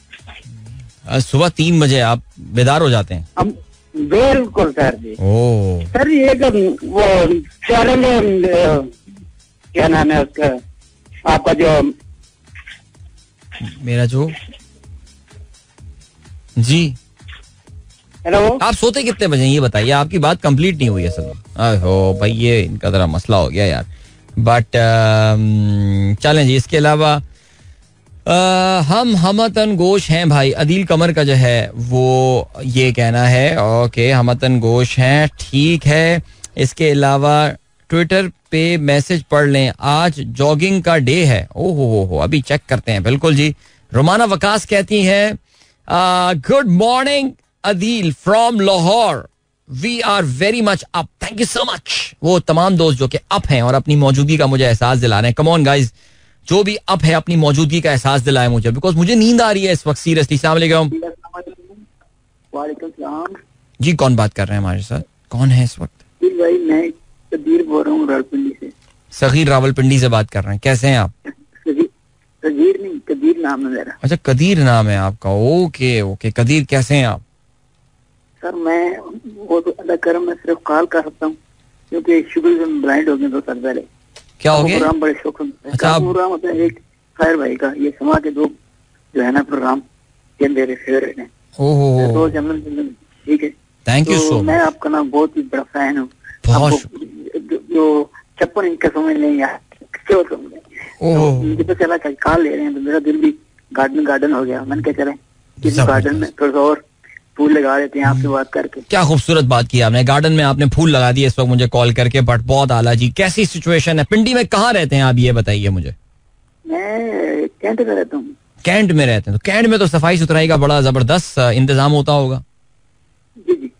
सुबह तीन बजे आप बेदार हो जाते हैं? हम बिल्कुल सर जी. ओ सर ये वो चैलेंज क्या नाम है उसका आपका जो मेरा जो जी हेलो. आप सोते कितने बजे ये बताइए. आपकी बात कंप्लीट नहीं हुई असल में. हो भाई ये इनका जरा मसला हो गया यार. बट चलें जी. इसके अलावा Uh, हम हमतन गोश हैं भाई. अदील कमर का जो है वो ये कहना है. ओके हमतन गोश हैं, ठीक है. इसके अलावा ट्विटर पे मैसेज पढ़ लें, आज जॉगिंग का डे है. ओहो हो हो अभी चेक करते हैं. बिल्कुल जी. रोमाना वकास कहती हैं good morning Adeel from Lahore. We are very much up. Thank you so much. वो तमाम दोस्त जो कि अप हैं और अपनी मौजूदगी का मुझे एहसास दिला रहे हैं. कम ऑन गाइज, जो भी अप है अपनी मौजूदगी का एहसास दिलाए मुझे, बिकॉज मुझे नींद आ रही है इस वक्त. सीरियसली. अस्सलाम वालेकुम. जी, कौन बात कर रहे हैं हमारे साथ? कौन है इस वक्त? भाई मैं कदीर बोल रहा हूँ रावलपिंडी से. सगीर रावलपिंडी से बात कर रहे हैं. कैसे हैं आप? कदीर नहीं, कदीर नाम है मेरा. अच्छा, कदीर नाम है आपका. Okay okay. कदीर, कैसे हैं आप? सर मैं वो तो अल्लाह करम में सिर्फ कॉल कर सकता हूँ क्योंकि शुगर से ब्लाइंड हो गए दो साल पहले. क्या हो गया? प्रोग्राम बड़े शौक. अच्छा, प्रोग्राम होता है एक खैर भाई का, ये समा के दो जो है ना प्रोग्राम, ये मेरे फेवरेट है. ओहो, तो जमन ठीक है. Thank you so much. मैं आपका ना बहुत ही बड़ा फैन हूँ. जो छप्पन इंच का समझ नहीं यार, क्यों समझ. मुझे तो चला कॉल ले रहे हैं तो मेरा दिल भी गार्डन गार्डन हो गया. मैंने क्या चले इस गार्डन में थोड़ा और फूल लगा देते हैं आपसे बात करके. क्या खूबसूरत बात की आपने. गार्डन में आपने फूल लगा दिए इस वक्त मुझे कॉल करके. बट बहुत आला जी. कैसी सिचुएशन है पिंडी में? कहाँ रहते हैं आप, ये बताइए मुझे. मैं कैंट में रहता हूँ. कैंट में रहते हैं? तो कैंट में तो सफाई सुथराई का बड़ा जबरदस्त इंतजाम होता होगा. जी जी,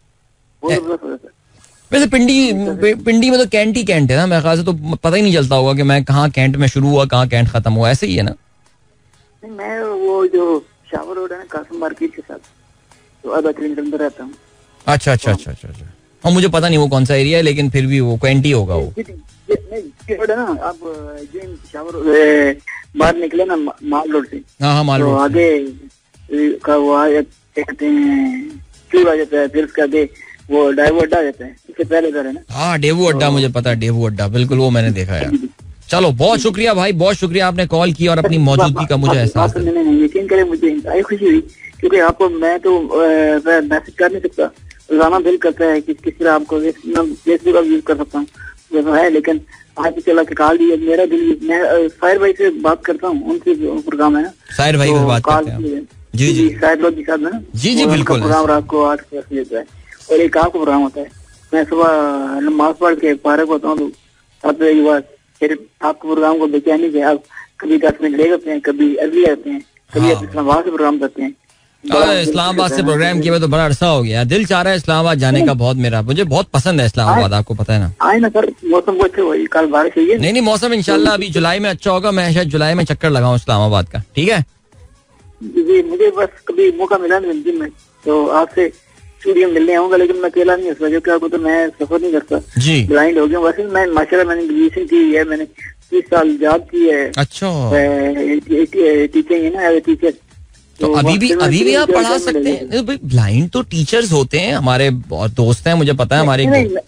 वैसे पिंडी पिंडी में तो कैंट ही कैंट है ना मेरे ख्याल से. तो पता ही नहीं चलता होगा कि मैं कहाँ कैंट में शुरू हुआ, कहाँ कैंट खत्म हुआ. ऐसे ही है ना? मैं वो जो शावर रोड है ना कासिम मार्केट के साथ, तो आधा किलोमीटर अंदर रहता हूँ. अच्छा अच्छा अच्छा अच्छा अच्छा. हाँ, मुझे पता नहीं वो कौन सा एरिया है, लेकिन फिर भी वो कैंट ही होगा वो. ना आप जो शावर बाहर निकले ना माल रोड से. हाँ हाँ, माल रोड आगे का वो कहते हैं चूर आ जाता है. फिर उसके आगे वो डाइवो अड्डा जाता है. इससे पहले घर है ना. हाँ, डेवू अड्डा मुझे पता है. डेवू अड्डा बिल्कुल, वो मैंने देखा है. चलो, बहुत शुक्रिया भाई, बहुत शुक्रिया आपने कॉल किया और अपनी मौजूदगी का मुझे एहसास. यकीन करें मुझे आई खुशी हुई क्योंकि आपको मैं तो मैसेज कर नहीं सकता. रोजाना दिल करता है कि किस तरह आपको फेसबुक का यूज कर सकता हूँ जैसा है, लेकिन आज तो चला के कॉल दिया. मेरा दिल, मैं साहिर भाई से बात करता हूँ, उनसे प्रोग्राम है ना. साहिर भाई से बात करते हैं. जी जी, साहिर लोग के साथ में ना. जी जी बिल्कुल. प्रोग्राम रात को आठ बजे होता है और एक आपका प्रोग्राम होता है. मैं सुबह नमाज पढ़ के पार्क होता हूँ तो सात बजे के बाद फिर आपके प्रोग्राम को बेचैनी से आप कभी दस मिनट ले जाते हैं, कभी अर्ली आते हैं, कभी इस्लामाबाद से प्रोग्राम करते हैं. इस्लामाबाद से प्रोग्राम किया तो बड़ा अरसा हो गया. दिल चाह रहा है इस्लामाबाद जाने का बहुत मेरा. मुझे बहुत पसंद है इस्लामाबाद, आपको पता है ना. आए ना सर, मौसम को अच्छे हुई, कल बारिश हुई है. नहीं नहीं, मौसम इंशाल्लाह अभी जुलाई में अच्छा होगा. मैं शायद जुलाई में चक्कर लगाऊं इस्लामाबाद का. ठीक है जी. मुझे बस कभी मौका मिला नहीं जिंदगी में तो आपसे स्टूडियो मिलने आऊंगा, लेकिन मैं अकेला नहीं, इस वजह से तो मैं सफर नहीं करता जी. ब्लाइंड हो गया. वैसे मैं माशाल्लाह मैंने ग्रेजुएशन की है, मैंने तीस साल जॉब की है. अच्छा, टीचिंग है ना, टीचर. तो अभी भी अभी भी आप पढ़ा सकते हैं. ब्लाइंड तो टीचर्स होते हैं, हमारे बहुत दोस्त हैं, मुझे पता है. हमारे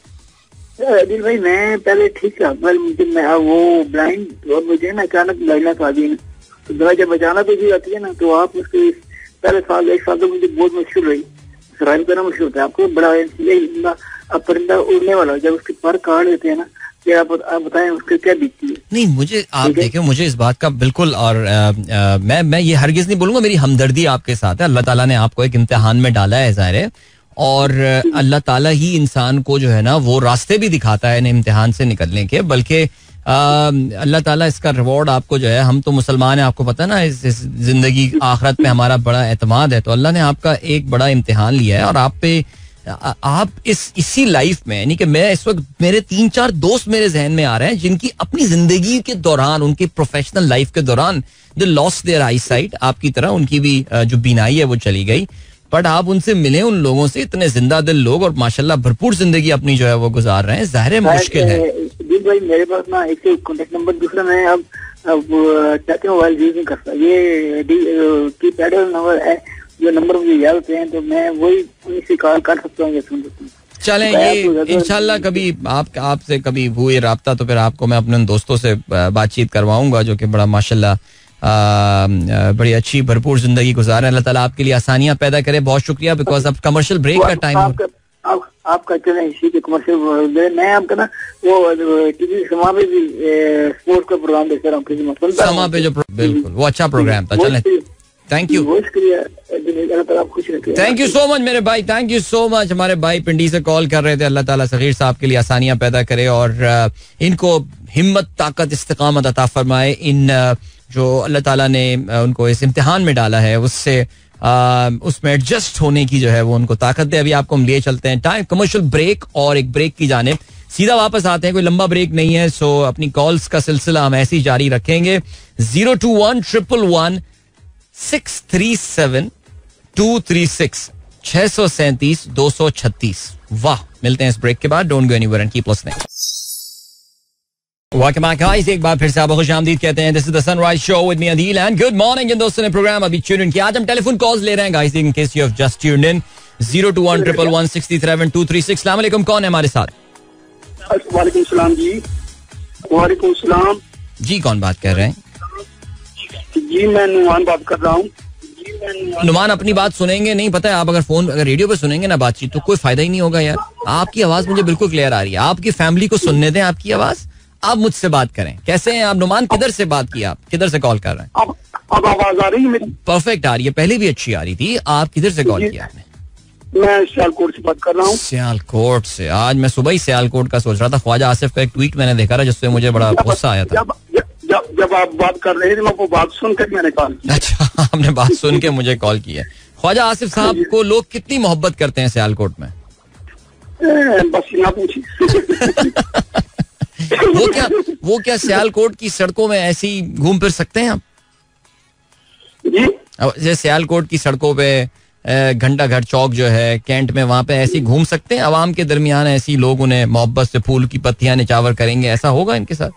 अदिल भाई मैं पहले ठीक था, मुझे वो ब्लाइंड और मुझे ना अचानक ब्लाइंडनेस आ गई. तो दवाई जब बचाना तो भी आती है ना, तो आप उसके पहले साल एक साल तो मुझे बहुत मुश्किल रही. सर्वाइव करना मुश्किल होता है. आपको बड़ा अब परिंदा उड़ने वाला जब उसके पर काट देते हैं ना, क्या आप, आप बताएं उसके क्या बीतती है. नहीं, मुझे आप देखें, मुझे इस बात का बिल्कुल और आ, आ, मैं मैं ये हरगिज नहीं बोलूंगा, मेरी हमदर्दी आपके साथ है. अल्लाह ताला ने आपको एक इम्तिहान में डाला है ज़ाहिर है, और अल्लाह ताला ही इंसान को जो है ना वो रास्ते भी दिखाता है इन इम्तिहान से निकलने के. बल्कि अल्लाह ताला इसका रिवॉर्ड आपको जो है, हम तो मुसलमान हैं आपको पता है ना, इस, इस जिंदगी आखिरत पे हमारा बड़ा एतमाद है, तो अल्लाह ने आपका एक बड़ा इम्तिहान लिया है और आप पे आ, आप इस इसी लाइफ में, यानी कि मैं इस वक्त मेरे तीन चार दोस्त मेरे जहन में आ रहे हैं जिनकी अपनी जिंदगी के दौरान, उनकी प्रोफेशनल लाइफ के दौरान they lost their eyesight. आपकी तरह उनकी भी जो बीनाई है वो चली गई. बट आप उनसे मिले, उन लोगों से, इतने जिंदा दिल लोग और माशाल्लाह भरपूर जिंदगी अपनी जो है वो गुजार रहे हैं. जाहिर है मुश्किल है. भाई मेरे पास ना एक कॉन्टेक्ट नंबर, दूसरा मैं अब अब टच मोबाइल यूज नहीं करता. ये कीपैड नंबर है, जो नंबर मुझे याद होते हैं तो मैं वही उन्हीं से कॉल कर सकता हूँ या सुन सकता हूँ. चलें, ये इंशाल्लाह कभी आप आपसे कभी हुए राब्ता तो फिर आपको मैं अपने दोस्तों से बातचीत करवाऊंगा जो कि बड़ा माशाल्लाह बड़ी अच्छी भरपूर जिंदगी गुजार है. अल्लाह ताला आपके लिए आसानियां पैदा करे. बहुत शुक्रिया. बिकॉज अब कमर्शियल ब्रेक का टाइम आप, आप, आपका चले इसी के कमर्शियल मैं आपका ना वो टीवी समा पे भी स्पोर्ट्स का प्रोग्राम देखता रहा हूँ. समा पे जो बिल्कुल वो अच्छा प्रोग्राम था. चलें, thank you, thank you so much मेरे भाई, थैंक यू सो मच. हमारे भाई पिंडी से कॉल कर रहे थे. अल्लाह ताला सगीर साहब के लिए आसानियां पैदा करे और इनको हिम्मत, ताकत, इस्तिकामत अता फरमाए. इन जो अल्लाह ताला ने उनको इस इम्तिहान में डाला है उससे उसमें एडजस्ट होने की जो है वो उनको ताकत दे. अभी आपको हम लिए चलते हैं टाइम कमर्शियल ब्रेक और एक ब्रेक की जानिब सीधा वापस आते हैं. कोई लंबा ब्रेक नहीं है, सो अपनी कॉल्स का सिलसिला हम ऐसे ही जारी रखेंगे. Zero two one triple one six three seven two three six छह सौ सैंतीस दो सौ छत्तीस. वाह, मिलते हैं इस ब्रेक के बाद. Don't go anywhere and keep listening. Welcome back guys, एक बार फिर से आपको खुशामदीद कहते हैं. This is the sunrise show with me Adeel and good morning. इन दोस्तों ने प्रोग्राम अभी ट्यून इन किया. आज हम टेलीफोन कॉल्स ले रहे हैं guys, in case you have just tuned in. Zero two one triple one six three seven two three six. अस्सलाम वालेकुम, कौन है हमारे साथ? वालेकुम सलाम जी. वालेकुम सलाम जी, कौन बात कर रहे हैं? जी मैं नुमान बात कर रहा हूँ. नुमान, अपनी बात सुनेंगे नहीं, पता है आप अगर फोन अगर रेडियो पे सुनेंगे ना बातचीत तो कोई फायदा ही नहीं होगा यार. आपकी आवाज मुझे बिल्कुल क्लियर आ रही है. आपकी फैमिली को सुनने दें आपकी आवाज. आप मुझसे बात करें. कैसे हैं आप नुमान? किधर से बात की आप? किधर से कॉल कर रहे हैं? अब अब आवाज आ रही है मेरी? परफेक्ट आ रही है. पहले भी अच्छी आ रही थी. आप किधर से कॉल किया आपने? मैं सियालकोट से बात कर रहा हूँ. सियालकोट से. आज मैं सुबह ही सियालकोट का सोच रहा था. ख्वाजा आसिफ का एक ट्वीट मैंने देखा था जिससे मुझे बड़ा गुस्सा आया था. जब, जब, जब आप बात कर रहे थे मैं वो बात सुनकर मैंने कॉल किया. अच्छा, आपने बात सुन के मुझे कॉल किया. ख्वाजा आसिफ साहब को लोग कितनी मोहब्बत करते हैं सियालकोट में? बस ना पूछिए. वो क्या वो क्या सियालकोट की सड़कों में ऐसे ही घूम फिर सकते हैं आप? जी, जैसे सियालकोट की सड़कों पे घंटा घर चौक जो है कैंट में, वहां पे ऐसे ही घूम सकते हैं आवाम के दरमियान? ऐसी लोग उन्हें मोहब्बत से फूल की पत्तियां निचावर करेंगे, ऐसा होगा इनके साथ?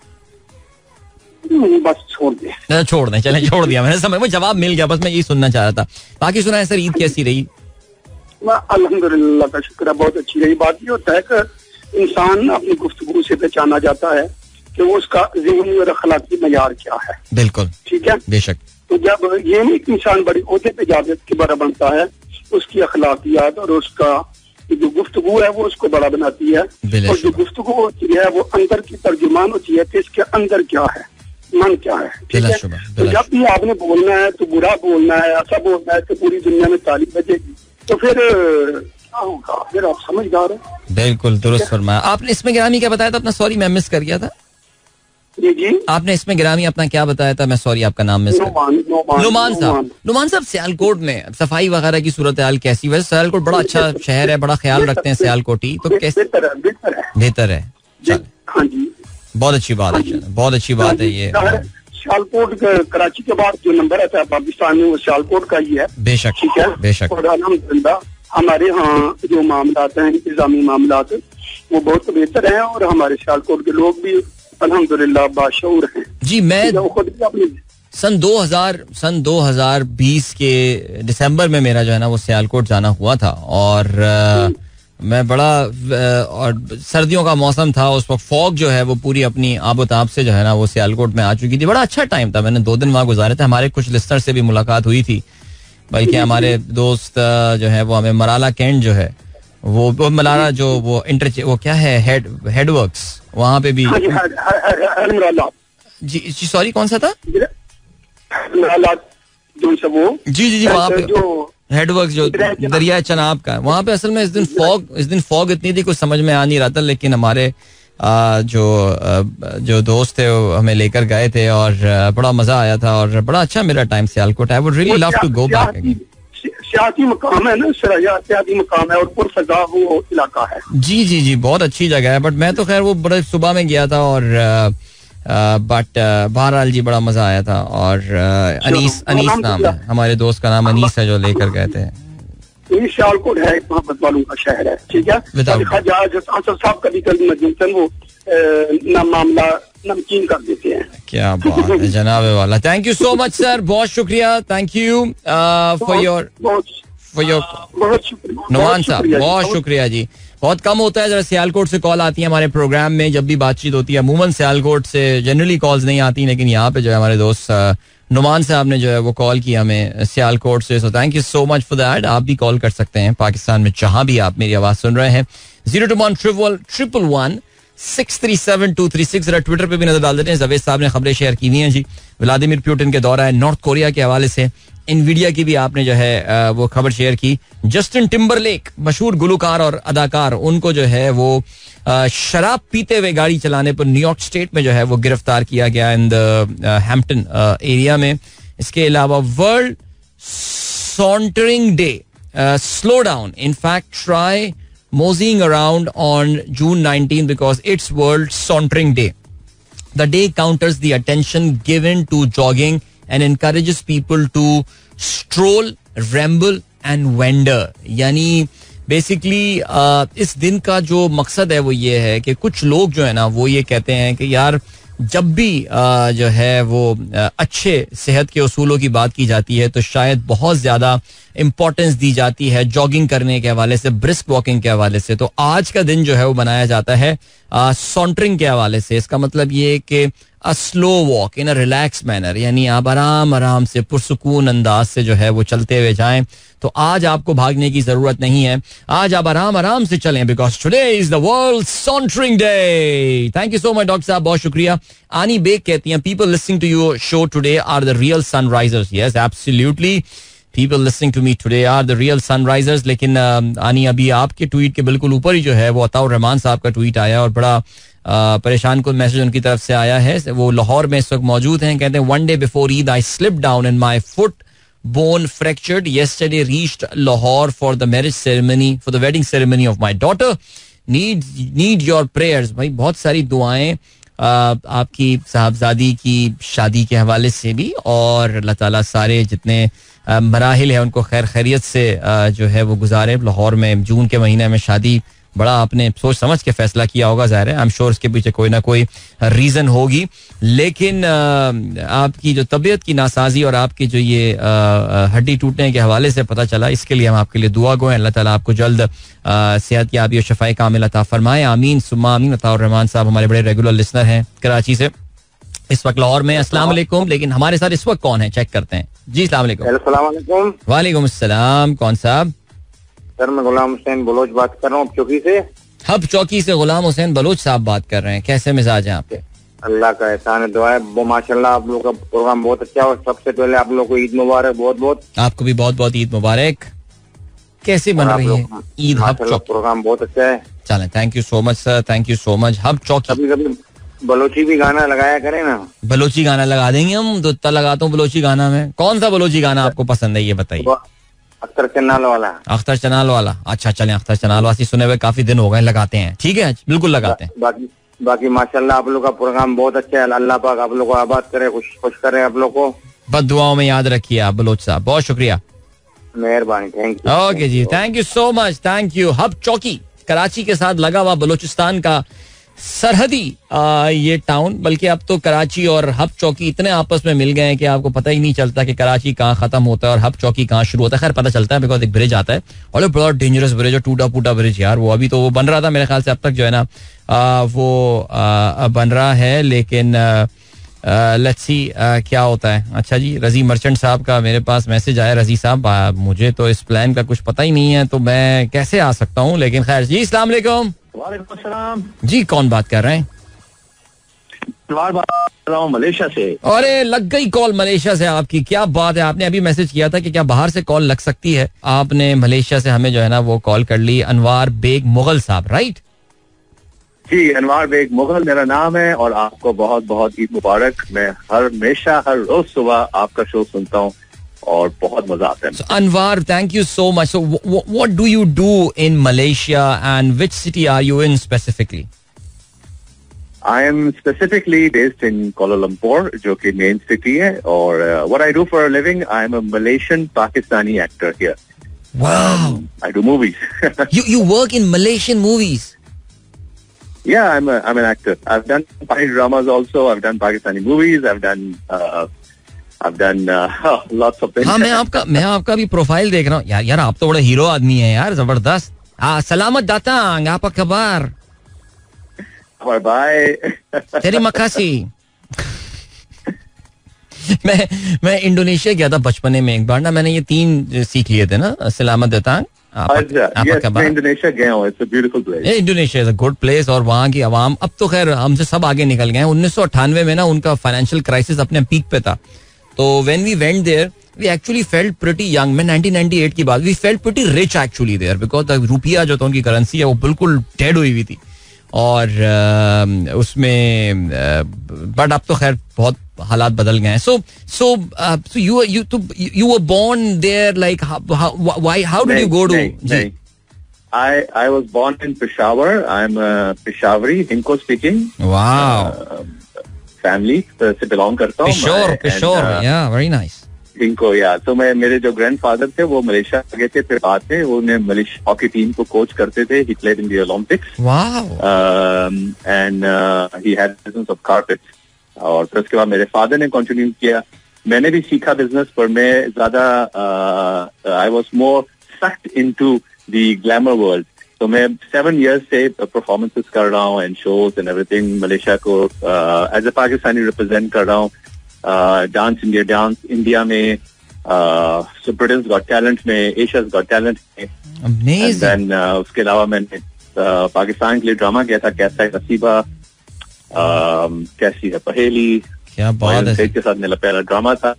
बस छोड़ दें. छोड़ दें, चलें, छोड़ दिया मैंने. समझ में जवाब मिल गया. बस मैं यही सुनना चाह रहा था. बाकी सुना है सर, ईद कैसी रही? अल्हम्दुलिल्लाह का शुक्र है, बहुत अच्छी रही. बात ये होता है कि इंसान अपनी गुफ्तगू से पहचाना जाता है कि वो उसका ज़िहनी और अखलाकी मयार क्या है. बिल्कुल ठीक है, बेशक. तो जब ये नहीं कि इंसान बड़ी ओहदे पे जाकर के बड़ा बनता है, उसकी अखलाकियात और उसका जो गुफ्तगू है वो उसको बड़ा बनाती है. और जो गुफ्तगू होती है वो अंदर की तर्जुमान होती है कि इसके अंदर क्या है, मन क्या है. ठीक है, तो जब भी आपने बोलना है तो बुरा बोलना है, ऐसा बोलना है तो पूरी दुनिया में ताली बजेगी. तो फिर होगा, फिर आप समझदार हैं. बिल्कुल दुरुस्त फरमाया आपने. इसमें गिरामी क्या बताया था अपना? सॉरी मैं मिस कर गया था. जी जी, आपने इसमें गिरामी अपना क्या बताया था? मैं सॉरी आपका नाम मिस कर. नुमान साहब. नुमान साहब, सियालकोट में सफाई वगैरह की सूरत हाल कैसी? वैसे सियालकोट बड़ा अच्छा शहर है, बड़ा ख्याल रखते हैं सियालकोटी. तो कैसे? बेहतर है. हाँ जी, बहुत अच्छी बात है. बहुत अच्छी बात है ये. सियालकोट कराची के बाद जो नंबर आता है पाकिस्तान में वो सियालकोट का ही है. बेशक. ठीक है, बेशक. और अल्हम्दुलिल्लाह हमारे यहाँ जो मामलात हैं, इंतजामी मामलात, वो बहुत बेहतर हैं और हमारे सियालकोट के लोग भी अल्हम्दुलिल्लाह बाशऊर हैं. जी, मैं सन दो हज़ार सन दो हज़ार बीस के दिसंबर में मेरा जो है ना वो सियालकोट जाना हुआ था और आ, मैं बड़ा और सर्दियों का मौसम था उस वक्त. फॉग जो है वो पूरी अपनी आबोताब से जो है ना वो सियालकोट में आ चुकी थी. बड़ा अच्छा टाइम था. मैंने दो दिन वहाँ गुजारे थे. हमारे कुछ लिस्टर से भी मुलाकात हुई थी, बल्कि हमारे दोस्त जो है वो हमें मराला कैंट जो है वो, वो मलारा जो वो इंटर वो क्या है हेड हेडवर्क्स वहाँ पे भी. जी जी, सॉरी कौन सा था? जी जी जी, वहाँ पे हेडवर्क्स जो दरिया चनाब का, वहाँ पे असल में इस दिन फॉग इस दिन फॉग इतनी थी कुछ समझ में आ नहीं रहा था. लेकिन हमारे आ, जो आ, जो दोस्त थे वो हमें लेकर गए थे और बड़ा मजा आया था और बड़ा अच्छा मेरा time Sialkot. I would really love to go back again. सियासी मकाम है ना, सियासी मकाम है और पुरफज़ा वो इलाका है. जी जी जी, बहुत अच्छी जगह है. बट मैं तो खैर वो बड़े सुबह में गया था और बट बहरहाल जी बड़ा मजा आया था. और अनीस अनीस नाम है हमारे दोस्त का, नाम अनीस है जो लेकर गए थे. ये सियालकोट है, मोहब्बत वालों का शहर है. ठीक है, साहब कभी कभी मजलिसन वो ना मामला नमकीन कर देते हैं. क्या बात है जनाब वाला. Thank you so much sir, बहुत शुक्रिया. Thank you for your for your बहुत शुक्रिया नुमान साहब, बहुत शुक्रिया जी. बहुत कम होता है जरा सियालकोट से कॉल आती है हमारे प्रोग्राम में जब भी बातचीत होती है. अमूमन सियालकोट से जनरली कॉल्स नहीं आती, लेकिन यहाँ पे जो है हमारे दोस्त नुमान साहब ने जो है वो कॉल किया हमें सियालकोट से. So thank you so much for that. आप भी कॉल कर सकते हैं पाकिस्तान में जहां भी आप मेरी आवाज सुन रहे हैं. Zero two one triple triple one six three seven two three six. जरा ट्विटर पे भी नजर डाल देते हैं. जवेद साहब ने खबरें शेयर की हुई हैं जी. व्लादिमीर पुतिन के दौरा है नॉर्थ कोरिया के हवाले से. इनवीडिया की भी आपने जो है वो खबर शेयर की. जस्टिन टिम्बरलेक मशहूर गुलकार और अदाकार, उनको जो है वो शराब पीते हुए गाड़ी चलाने पर न्यूयॉर्क स्टेट में जो है वो गिरफ्तार किया गया इन द हैम्पटन एरिया में. इसके अलावा world sauntering day. Uh, slow down. In fact, try moseying around on June nineteenth because it's World Sauntering Day. The day counters the attention given to jogging and encourages people to stroll, ramble and wander. यानी basically uh, इस दिन का जो मकसद है वो ये है कि कुछ लोग जो है ना वो ये कहते हैं कि यार जब भी uh, जो है वो uh, अच्छे सेहत के उसूलों की बात की जाती है तो शायद बहुत ज़्यादा इम्पोर्टेंस दी जाती है जॉगिंग करने के हवाले से, ब्रिस्क वॉकिंग के हवाले से. तो आज का दिन जो है वो बनाया जाता है सॉन्टरिंग के हवाले से. इसका मतलब ये कि a slow walk in a relax manner, यानी आप आराम आराम से पुरसुकून अंदाज से जो है वो चलते हुए जाएं. तो आज आपको भागने की जरूरत नहीं है, आज आप आराम आराम से चलें because today is the world sauntering day. Thank you so much doctor साहब, बहुत शुक्रिया. आनी बेग कहती हैं people listening to your show today are the real sunrisers. Yes absolutely, people listening to me today are the real sunrisers. लेकिन Annie अभी आपके tweet के बिल्कुल ऊपर ही जो है वो अताउर रहमान साहब का ट्वीट आया और बड़ा परेशान कुल मैसेज उनकी तरफ से आया है. वो लाहौर में इस वक्त मौजूद हैं. कहते हैं one day before Eid I slip down and my foot bone fractured. Yesterday reached Lahore for the marriage ceremony, for the wedding ceremony of my daughter. Need need your prayers. भाई बहुत सारी दुआएं आपकी साहबजादी की शादी के हवाले से भी, और अल्लाह ताला सारे जितने मराहिल है उनको खैर खैरियत से जो है वो गुजारे. लाहौर में जून के महीने में शादी, बड़ा आपने सोच समझ के फैसला किया होगा, ज़ाहिर है. आई एम श्योर इसके पीछे कोई ना कोई रीज़न होगी. लेकिन आपकी जो तबीयत की नासाजी और आपकी जो ये हड्डी टूटने के हवाले से पता चला, इसके लिए हम आपके लिए दुआ गो हैं. अल्लाह ताला आपको जल्द सेहत की आफियत और शफाए कामिल अता फरमाए. आमीन सुम्मा आमीन. अताउर रहमान साहब हमारे बड़े रेगुलर लिसनर हैं कराची से, इस वक्त लाहौर में. अस्सलाम वालेकुम. लेकिन हमारे साथ इस वक्त कौन है, चेक करते हैं. जी अस्सलाम वालेकुम. वालेकुम अस्सलाम. कौन साहब? सर मैं गुलाम हुसैन बलोच बात कर रहा हूँ चौकी से. हब चौकी से गुलाम हुसैन बलोच साहब बात कर रहे हैं. कैसे मिजाज हैं आपके? अल्लाह का एहसान है, दुआ है. वो माशाल्लाह आप लोग का प्रोग्राम बहुत अच्छा है. और सबसे पहले आप लोग को ईद मुबारक. बहुत बहुत आपको भी बहुत बहुत ईद मुबारक. कैसे बन रही है ईद हब चौकी? प्रोग्राम बहुत अच्छा है. चलें, thank you so much sir, thank you so much. Hub Chowki कभी कभी बलोची भी गाना लगाया करें ना. बलोची गाना लगा देंगे हम. तो इतना लगाता हूँ बलोची गाना में. कौन सा बलोची गाना आपको पसंद है ये बताइए. अख्तर चनाल वाला. अख्तर चनाल वाला. अच्छा चलें, अख्तर चनाल वासी सुने हुए काफी दिन हो गए, लगाते हैं. ठीक है, बिल्कुल लगाते हैं. बाकी बाकी माशाल्लाह आप लोग का प्रोग्राम बहुत अच्छा है. अल्लाह पाक आप लोग को आबाद करे, खुश खुश करे आप लोग को. बस दुआओं में याद रखिए आप बलोच साहब. बहुत शुक्रिया, मेहरबानी. Thank you. ओके जी, thank you so much, thank you. Hub Chowki Karachi के साथ लगा हुआ बलोचिस्तान का सरहदी आ, ये टाउन. बल्कि अब तो कराची और हब चौकी इतने आपस में मिल गए हैं कि आपको पता ही नहीं चलता कि कराची कहाँ खत्म होता है और हब चौकी कहाँ शुरू होता है. खैर पता चलता है बिकॉज एक ब्रिज आता है और बड़ा डेंजरस ब्रिज है, टूटा फूटा ब्रिज यार. वो अभी तो वो बन रहा था मेरे ख्याल से, अब तक जो है ना आ, वो आ, बन रहा है. लेकिन लेट्स सी क्या होता है. अच्छा जी, रजी मर्चेंट साहब का मेरे पास मैसेज आया. रजी साहब मुझे तो इस प्लान का कुछ पता ही नहीं है तो मैं कैसे आ सकता हूँ. लेकिन खैर जी, अस्सलाम वालेकुम. वालेकुम अस्सलाम जी, कौन बात कर रहे हैं? बात कर रहा हूँ मलेशिया से. अरे लग गई कॉल मलेशिया से आपकी. क्या बात है, आपने अभी मैसेज किया था कि क्या बाहर से कॉल लग सकती है. आपने मलेशिया से हमें जो है ना वो कॉल कर ली. अनवार बेग मुगल साहब, राइट? जी, अनवार बेग मुगल मेरा नाम है और आपको बहुत बहुत ईद मुबारक. मैं हर हमेशा हर रोज सुबह आपका शो सुनता हूँ और बहुत मजा आता है. So, Anwar, thank you so much. So, w- w- what do you do in Malaysia and which city are you in specifically? I am specifically based in Kuala Lumpur, जो कि main city है. और uh, what I do for a living, I am a Malaysian Pakistani actor here. Wow. Um, I do movies. you you work in Malaysian movies? Yeah, I'm a, I'm an actor. I've done Pakistani dramas also. I've done Pakistani movies. I've done uh, I've done uh, lots of things. हाँ, मैं आपका मैं आपका भी profile देख रहा हूँ यार. यार आप तो बड़ा हीरो आदमी है यार, जबरदस्त. हाँ, सलामत दातांग, आपका खबर. बाय. तेरी मकासी. मैं मैं इंडोनेशिया गया था बचपने में एक बार ना. मैंने ये तीन सीख लिए थे ना, सलामत दातांग. इंडोनेशिया गया हूँ. It's a beautiful place. Indonesia is a good place. और वहाँ की आवाम अब तो खैर हमसे सब आगे निकल गए हैं. उन्नीस सौ अट्ठानवे में ना उनका फाइनेंशियल क्राइसिस अपने पीक पे था. तो when we went there we actually felt pretty young. मैं नाइनटीन नाइंटी एट की बात, we felt pretty rich actually there because the रुपया जो था उनकी करेंसी है वो बिल्कुल डेड हुई हुई थी. और uh, उसमें बट uh, अब तो खैर बहुत हालात बदल गए हैं. So so so you you you were born there, like why how did you go to? जी, I I was born in Peshawar. I'm a Peshawari, Hinko speaking. Wow. Uh, family से belong करता हूँ. Peshawar, Peshawar, yeah, very nice. Hinko, yeah. तो मैं मेरे जो grandfather थे वो मलेशिया गए थे, फिर बाद में वो ने मलेशिया हॉकी टीम को कोच करते थे. He played in the Olympics. Wow. Um, and uh, he had business of carpets. और फिर उसके बाद मेरे father ने continue किया. मैंने भी सीखा business, पर मैं ज़्यादा uh, I was more sucked into the glamour world. तो मैं seven years से performances कर रहा हूँ and shows and everything. Malaysia को uh, as a Pakistani represent कर रहा हूँ. डांस इंडिया डांस इंडिया में, सो ब्रिटेन्स गॉट टैलेंट में, एशियाज गॉट टैलेंट में. Amazing. देन उसके अलावा मैंने uh, पाकिस्तान के लिए ड्रामा किया था, कैसा है नसीबा, uh, कैसी है पहेली. क्या बात है. के साथ मेरा पहला ड्रामा था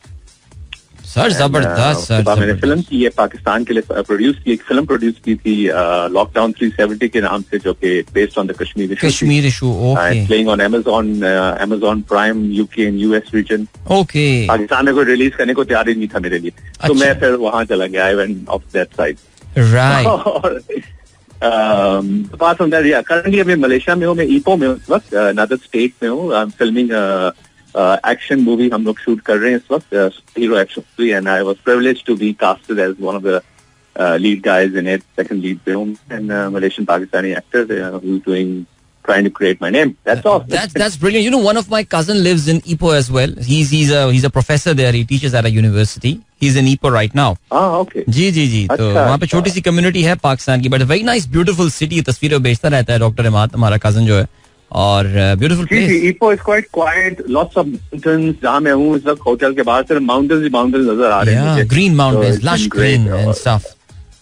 सर. जबरदस्त सर. मैंने फिल्म की है पाकिस्तान के लिए, प्रोड्यूस की एक फिल्म प्रोड्यूस की थी लॉकडाउन थ्री सेवेंटी के नाम से, जो कि based on the Kashmir issue. Kashmir issue. Okay. Playing on Amazon Amazon Prime UK and US region. Okay. Pakistan में कोई रिलीज करने को तैयार ही नहीं था मेरे लिए. तो मैं फिर वहां चला गया. I went off that side. Right. Apart from that, या करंटली अभी मलेशिया में हूँ, मैं ईपो में हूँ इस वक्त, अनदर स्टेट में हूँ. I am filming action movie हम लोग शूट कर रहे हैं इस वक्त, hero action movie, and I was privileged to be casted as one of the lead guys in it, second lead film, and Malaysian Pakistani actor who is doing trying to create my name. That's all. That's that's brilliant. You know, one of my cousin lives in Ipoh as well. He's he's a he's a professor there. He teaches at a university. He's in Ipoh right now. Ah, okay. जी जी जी. तो वहाँ पे छोटी सी community है पाकिस्तान की, but very nice beautiful city. तस्वीरें बेचता रहता है डॉक्टर इमाद, हमारा cousin जो है, और ब्यूटीफुल प्लेस. जी, Ipoh is quite quiet. Lots of mountains. जहाँ मैं हूँ इस वक्त होटल के बाहर सिर्फ mountains ही mountains नजर आ रहे हैं मुझे. Green mountains, lush green and stuff.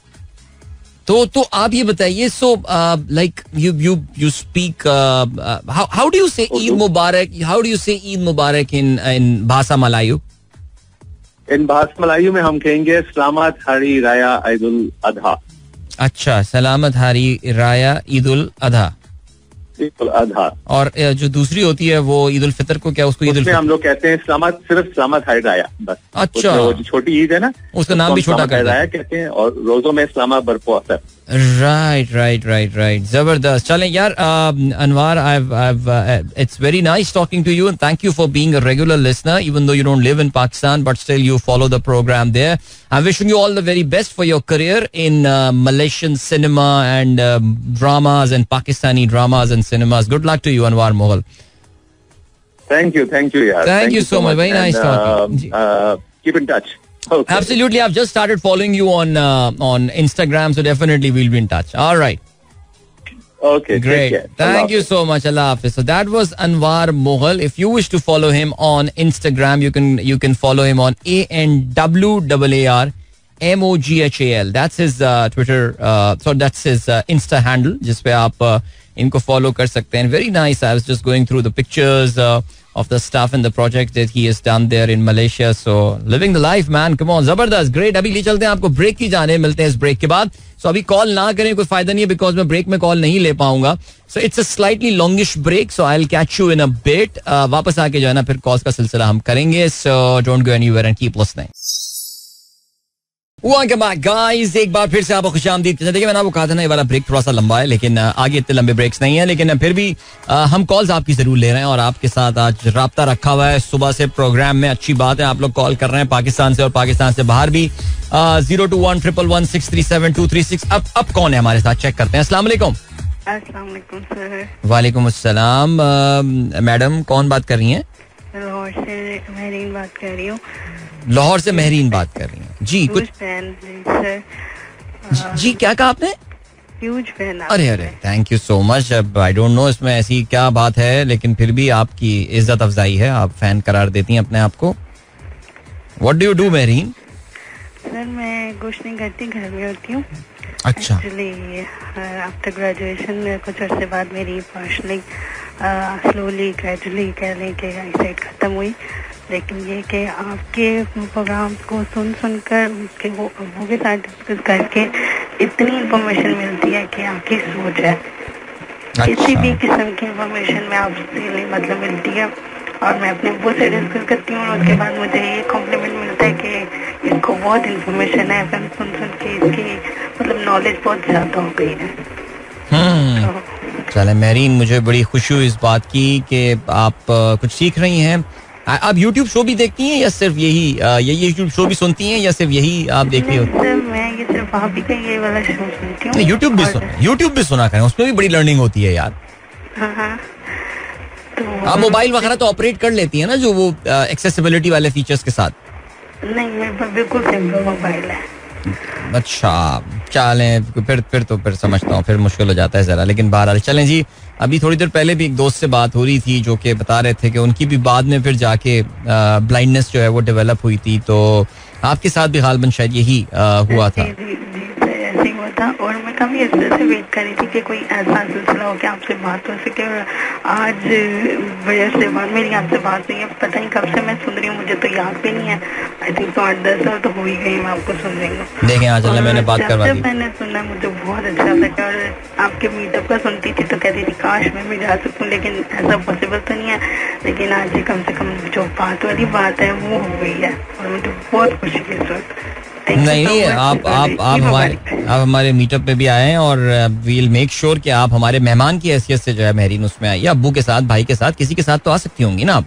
तो तो आप ये बताइए, so like you you you speak, how how do you say Eid Mubarak, how do you say Eid मुबारक इन इन भाषा मलायू? इन भाषा मलायू में हम कहेंगे सलामत हरी राया ईद उल अधा. अच्छा, सलामत हरी राया ईद उल अधा. ईद उल अधा. और जो दूसरी होती है वो ईद उल फितर को क्या, उसको ईद उल फितर हम लोग कहते हैं सलामत, सिर्फ सलामत हरी राया बस. अच्छा, वो जो छोटी ईद है ना, उसका नाम भी छोटा कर राया कहते हैं, और रोजों में इस्लामा बरपो आता है. Right right right right. जबरदस्त. चलें यार, अनवार, I've I've uh, it's very nice talking to you and thank you for being a regular listener, even though you don't live in Pakistan, but still you follow the program there. I'm wishing you all the very best for your career in uh, Malaysian cinema and uh, dramas and Pakistani dramas and cinemas. Good luck to you, Anwar Mughal. Thank you, thank you, yaar. Thank, thank you so much. Very nice and, talking. Uh, uh, keep in touch. Okay. Absolutely. I've just started following you on uh, on Instagram, so definitely we'll be in touch. All right. Okay. Great. Thank you so much. Allah Hafiz. So that was Anwar Mughal. If you wish to follow him on Instagram, you can you can follow him on A N W A A R M O G H A L. That's his uh, Twitter. Uh, so that's his uh, Insta handle, जिस पे आप uh, इनको follow कर सकते हैं. Very nice. I was just going through the pictures uh, of the stuff and the project that he has done there in Malaysia. So living the life, man. Come on, जबरदस्त, great. अभी ले चलते हैं आपको break की जाने, मिलते हैं इस ब्रेक के बाद. So अभी कॉल ना करें, कोई फायदा नहीं है, बिकॉज मैं ब्रेक में कॉल नहीं ले पाऊंगा. So it's a slightly longish break. So I'll catch you in a bit. Uh, वापस आके जो है ना फिर कॉल्स का सिलसिला हम करेंगे. So don't go anywhere and keep listening. Welcome back, guys. एक बार फिर से आपको खुशामदीद. देखिए, मैंने आपको कहा था ना, ये वाला ब्रेक थोड़ा सा लंबा है, लेकिन आगे इतने लंबे ब्रेक्स नहीं है, लेकिन फिर भी आ, हम कॉल्स आपकी जरूर ले रहे हैं और आपके साथ आज राब्ता रखा हुआ है सुबह से प्रोग्राम में. अच्छी बात है, आप लोग कॉल कर रहे हैं पाकिस्तान से और पाकिस्तान से बाहर भी. Zero two one triple one six three seven two three six. अब अब कौन है हमारे साथ, चेक करते हैं. अस्सलाम वालेकुम. वालेकुम अस्सलाम. मैडम कौन बात कर रही हैं? लाहौर से महरीन बात कर रही हूँ. लाहौर से महरीन बात कर रही हैं जी. कुछ जी, क्या कहा आपने? फैन. अरे अरे, थैंक यू सो मच. अब आई डोंट नो इसमें ऐसी क्या बात है, लेकिन फिर भी आपकी इज्जत अफजाई है, आप फैन करार देती हैं अपने आप को. What do you do Mahreen? Sir मैं कुछ नहीं करती, घर में होती हूँ. अच्छा. एक्चुअली आफ्टर ग्रेजुएशन कुछ अर्से बाद मेरी पार्शली स्लोली ग्रेजुअली कह लें कि आईसाइट खत्म हुई, लेकिन ये कि आपके प्रोग्राम को सुन सुनकर उसके वो वो के साथ डिस्कस करके इतनी इंफॉर्मेशन मिलती है कि आपकी सोच है. अच्छा. किसी भी किस्म की इंफॉर्मेशन में आपसे मतलब मिलती है, और मैं अपने अब्बू से डिस्कस करती हूँ और उसके बाद मुझे ये कॉम्प्लीमेंट मिलता है कि इसको बहुत इन्फॉर्मेशन है, फिल्म सुन सुन के इसकी मतलब नॉलेज बहुत ज़्यादा हो गई है। हम्म चले मेरीन, मुझे बड़ी खुशी हुई इस बात की कि आप कुछ सीख रही हैं। आप यूट्यूब शो भी देखती हैं या सिर्फ यही ये यूट्यूब शो भी सुनती हैं या सिर्फ यही आप देख रही होती हैं? मैं ये सिर्फ भाभी का ये वाला शो सुनती हूँ। यूट्यूब भी सुन यूट्यूब भी सुना करें, उसमें भी बड़ी लर्निंग होती है यार। हाँ हाँ। तो आप मोबाइल वगैरह तो ऑपरेट कर लेती है ना, जो वो एक्सेसिबिलिटी वाले फीचर्स के साथ? नहीं, मेरे पास बिल्कुल सिंपल मोबाइल है। अच्छा चलें, फिर फिर तो फिर समझता हूँ, फिर मुश्किल हो जाता है जरा, लेकिन बहरहाल चलें जी। अभी थोड़ी देर पहले भी एक दोस्त से बात हो रही थी जो कि बता रहे थे कि उनकी भी बाद में फिर जाके ब्लाइंडनेस जो है वो डेवलप हुई थी, तो आपके साथ भी हालबन शायद यही हुआ था। जी, जी, ऐसे ही हुआ था और मैं काफी अच्छे से वेट कर रही थी कि कोई ऐसा सिलसिला हो कि आपसे बात हो सके। और आज बड़े से बाद मेरी आपसे बात हुई है, पता नहीं कब से मैं सुन रही हूँ, मुझे तो याद भी नहीं है। आई थिंक तो आठ दस साल तो हो ही गई मैं आपको सुन रही हूँ। देखें आज मैंने बात करवा दी, मैंने सुना मुझे बहुत अच्छा लगा और आपके मीटअप का सुनती थी तो कहती थी काश मैं भी जा सकूँ, लेकिन ऐसा पॉसिबल तो नहीं है। लेकिन आज कम से कम जो बात वाली बात है वो हो गई है और मुझे बहुत खुशी है इस वक्त। नहीं नहीं आप आप आप हमारे आप हमारे मीटअप पे भी आए हैं और वील मेक श्योर कि आप हमारे मेहमान की हैसियत से जो है मेहरीन उसमें आइए। अब्बू के साथ, भाई के साथ, किसी के साथ तो आ सकती होंगी ना आप?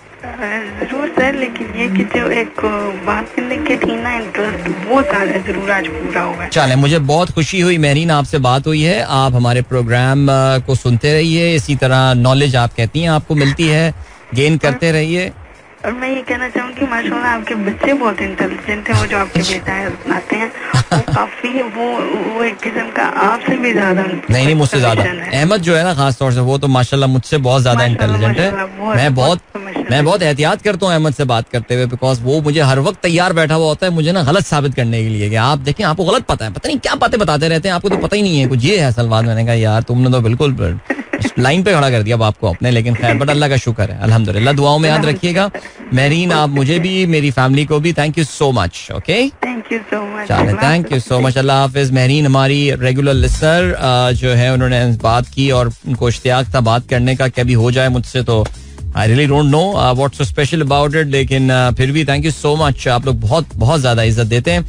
जरूर सर, लेकिन ये कि जो एक बात करने की थी ना इंटरेस्ट, वो सारा जरूर आज पूरा हुआ है। चले, मुझे बहुत खुशी हुई मेहरीन, आपसे बात हुई है। आप हमारे प्रोग्राम को सुनते रहिए, इसी तरह नॉलेज आप कहती हैं आपको मिलती है, गेन करते रहिए। और मैं ये कहना चाहूँगी माशाल्लाह आपके बच्चे बहुत इंटेलिजेंट हैं। वो जो आपके बेटा है आते हैं वो काफी वो वो एक किस्म का आपसे भी ज्यादा नहीं नहीं मुझसे ज्यादा अहमद जो है ना खास तौर से, वो तो माशाल्लाह मुझसे बहुत ज्यादा इंटेलिजेंट है। मैं बहुत मैं बहुत एहतियात करता हूँ अहमद से बात करते हुए, बिकॉज वो मुझे हर वक्त तैयार बैठा हुआ होता है मुझे ना गलत साबित करने के लिए कि आप देखें आपको गलत पता है, पता नहीं क्या बातें बताते रहते हैं, आपको तो पता ही नहीं है कुछ। ये है सलमान, मैंने कहा यार तुमने तो बिल्कुल लाइन पे खड़ा कर दिया आपको अपने, लेकिन खैर बट अल्लाह का शुक्र है अल्हम्दुलिल्लाह। दुआओं में याद रखिएगा मेहरीन, आप मुझे भी, मेरी फैमिली को भी। Thank you so much. Okay, thank you so much. चलो, thank you so much, Allah हाफिज। मेहरीन हमारी रेगुलर लिसनर जो है, उन्होंने बात की और उनको इश्तियाक था बात करने का, कभी हो जाए मुझसे तो I really don't know what's so special about it, लेकिन uh, फिर भी थैंक यू सो मच। आप लोग बहुत बहुत ज्यादा इज्जत देते हैं।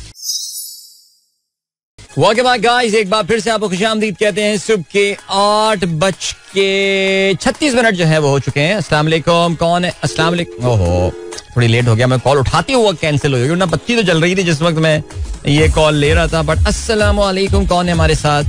वेलकम बैक गाइस, एक बार फिर से आपको खुशामदीद कहते हैं। सुबह के आठ बज के छत्तीस मिनट जो है वो हो चुके हैं। अस्सलाम वालेकुम, कौन है? अस्सलाम वालेकुम। ओहो थोड़ी लेट हो गया, मैं कॉल उठाते हुआ कैंसिल हो गया, ना बत्ती तो चल रही थी जिस वक्त मैं ये कॉल ले रहा था। बट अस्सलाम वालेकुम, कौन है हमारे साथ?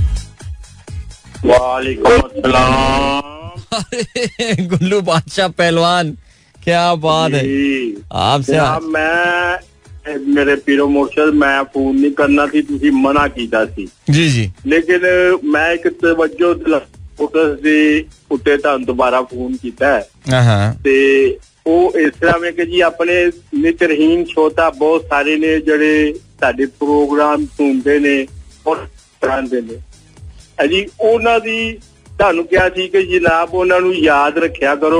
वालेकुम अस्सलाम। गुल्लू बादशाह पहलवान, क्या बात है आपसे? मैं मेरे पीरो मुर्शद मैं फोन नहीं करना सी, तुसी मना कीता सी जी जी, लेकिन मैं एक तवज्जो फोकस दे उत्ते तां दोबारा फोन कीता है। हां ते ਉਹ ਇਸ ਤਰ੍ਹਾਂ में कि जी अपने नितरहीन श्रोता बहुत सारे ने ਜਿਹੜੇ ਸਾਡੇ ਪ੍ਰੋਗਰਾਮ ਸੁਣਦੇ ਨੇ ਔਰ ਪੜ੍ਹਦੇ ਨੇ ਅਜੀ ਉਹਨਾਂ ਦੀ ਤੁਹਾਨੂੰ ਕਿਹਾ ਸੀ ਕਿ ਜਨਾਬ ਉਹਨਾਂ ਨੂੰ ਯਾਦ ਰੱਖਿਆ ਕਰੋ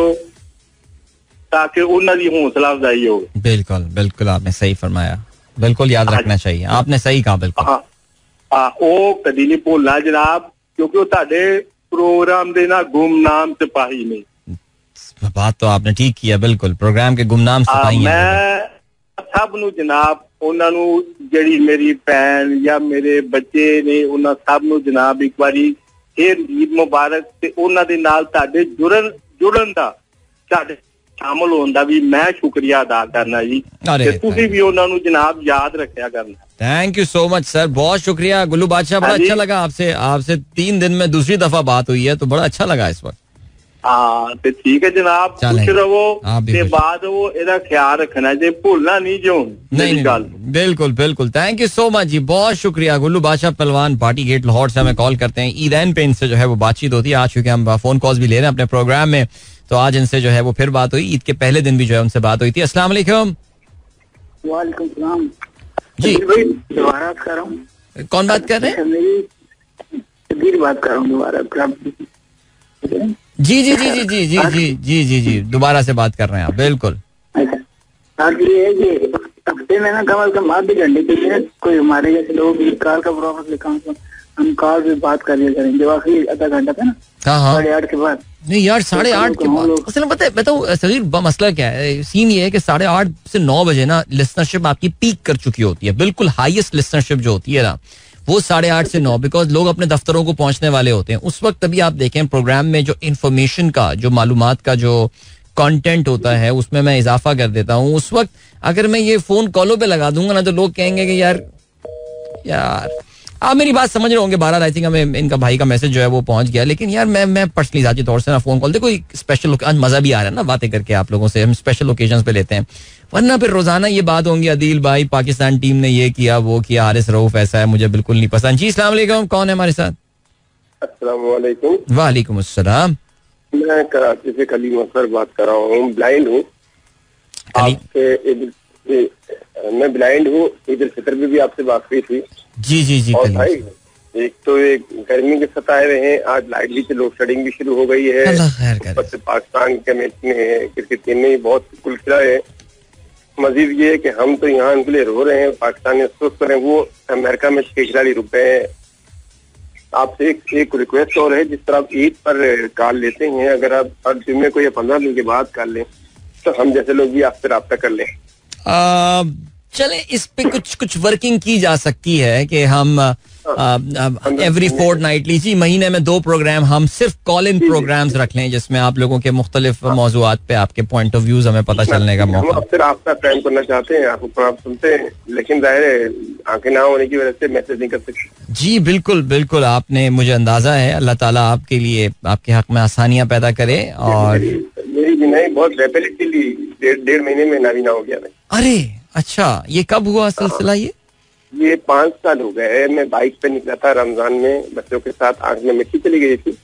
ताकि उन्होंने हौसला अफजाई हो। बिल्कुल बिल्कुल आपने सही फरमाया, बिल्कुल याद रखना चाहिए, आपने सही कहा। बिल्कुल हाँ हाँ वो कभी नहीं भूलना जनाब, क्योंकि वो ताड़े प्रोग्राम दे ना गुमनाम सिपाही ने। बात तो आपने ठीक किया, बिल्कुल प्रोग्राम के गुमनाम सिपाही हैं। मैं सब नू जनाब उन्होंने जड़ी मेरी भैन या मेरे बच्चे ने उन्होंने सब नू जनाब एक बारी फिर ईद मुबारक ते उन्होंने दे नाल ताड़े जुड़न जुड़न दा ताड़े शामिल होने का भी मैं शुक्रिया अदा करना जी, तुसी भी उन्होंने जनाब याद रखा करना। Thank you so much sir, बहुत शुक्रिया गुल्लू बादशाह, बड़ा अच्छा लगा आपसे आपसे तीन दिन में दूसरी दफा बात हुई है तो बड़ा अच्छा लगा इस वक्त। हाँ तो ठीक है जनाब, खुश रहो ते बाद वो एदा ख्याल रखना जे भूलना नहीं जो। नहीं नहीं बिल्कुल बिल्कुल, थैंक यू सो मच जी, बहुत शुक्रिया। गुल्लू बादशाह पहलवान पार्टी गेट लाहौर से हमें कॉल करते हैं। ईदैन पे इनसे जो है वो बातचीत होती है, आज चूंकि हम फोन कॉल्स भी ले रहे हैं अपने प्रोग्राम में, तो आज इनसे जो है वो फिर बात हुई। ईद के पहले दिन भी जो है उनसे बात हुई थी। अस्सलाम वालेकुम। वालेकुम सलाम जी, दोबारा कर रहा हूँ। कौन बात कर रहे हैं? मेरी बात कर रहा हूँ दोबारा। जी जी जी जी जी जी जी जी जी जी दोबारा से बात कर रहे हैं आप, बिल्कुल। अच्छा ये है कि हफ्ते में ना कम अज कम आधे घंटे के लिए कोई हमारे जैसे लोग कार का प्रॉब्लम लिखा हम कॉल पे बात कर लिया करेंगे जब आखिरी आधा घंटा था ना साढ़े आठ के बाद। नहीं यार साढ़े आठ के बाद असल में पता है बताऊँ सगीर मसला क्या है, सीन ये है कि साढ़े आठ से नौ बजे ना लिसनरशिप आपकी पीक कर चुकी होती है, बिल्कुल हाईएस्ट लिसनरशिप जो होती है ना वो साढ़े आठ से नौ, बिकॉज लोग अपने दफ्तरों को पहुंचने वाले होते हैं उस वक्त। तभी आप देखें प्रोग्राम में जो इन्फॉर्मेशन का जो मालूमात का जो कंटेंट होता है उसमें मैं इजाफा कर देता हूँ। उस वक्त अगर मैं ये फोन कॉलों पे लगा दूंगा ना तो लोग कहेंगे कि यार यार आप मेरी बात समझ रहे होंगे। बारह आई थिंक हमें इनका भाई का मैसेज जो है वो पहुंच गया, लेकिन यार मैं मैं पर्सनली जाती तौर से ना फोन कॉल देखो स्पेशल आज मजा भी आ रहा है ना बातें करके आप लोगों से, हम स्पेशल ओकेजन पे लेते हैं, वरना फिर रोजाना ये बात होंगी अदील भाई पाकिस्तान टीम ने ये किया वो किया, हारिस रऊफ ऐसा है, मुझे बिल्कुल नहीं पसंद। जी अस्सलाम वालेकुम, कौन है हमारे साथ? अस्सलाम वालेकुम। वालेकुम अस्सलाम। मैं कराची से कलीम अख्तर बात कर रहा हूँ, ब्लाइंड हूँ। मैं ब्लाइंड हूँ, ईद उल फितर में भी आपसे बात हुई थी। जी जी जी। और भाई एक तो एक गर्मी के सताए हुए हैं, आज लाइट भी लोड शेडिंग भी शुरू हो गई है। पाकिस्तान के मैच में क्रिकेट टीम में बहुत कुल खिला है। मजीद ये है कि हम तो यहाँ उनके लिए रो रहे हैं, पाकिस्तान में अफसोस करें, वो अमेरिका में छह खिलाड़ी रुके हैं। आपसे एक एक रिक्वेस्ट और है, जिस तरह आप ईद पर कॉल लेते हैं, अगर आप हर दिन में कोई पंद्रह दिन के बाद कॉल लें तो हम जैसे लोग भी आपसे रब्ता कर लें। चले इस पे कुछ कुछ वर्किंग की जा सकती है कि हम एवरी फोर्टनाइटली जी महीने में दो प्रोग्राम हम सिर्फ कॉल इन प्रोग्राम्स रख लें जिसमें आप लोगों के मुख्तलिफ मौजूआत पे आपके पॉइंट ऑफ व्यूज हमें पता चलने का मौका। हम आपसे आपका टाइम करना चाहते हैं, आपको आप सुनते हैं, लेकिन जाहिर है आंखें ना होने की वजह से मैसेज नहीं कर सकते। जी बिल्कुल बिल्कुल, आपने मुझे अंदाजा है, अल्लाह ताला आपके लिए आपके हक में आसानियां पैदा करे। और मेरी बिनाई बहुत रैपिडली डेढ़ डेढ़ महीने में नाबीना हो गया। अरे अच्छा, ये कब हुआ सिलसिला? ये ये पाँच साल हो गए। मैं बाइक पे निकला था रमजान में बच्चों के साथ, आंख में मिट्टी चली गई थी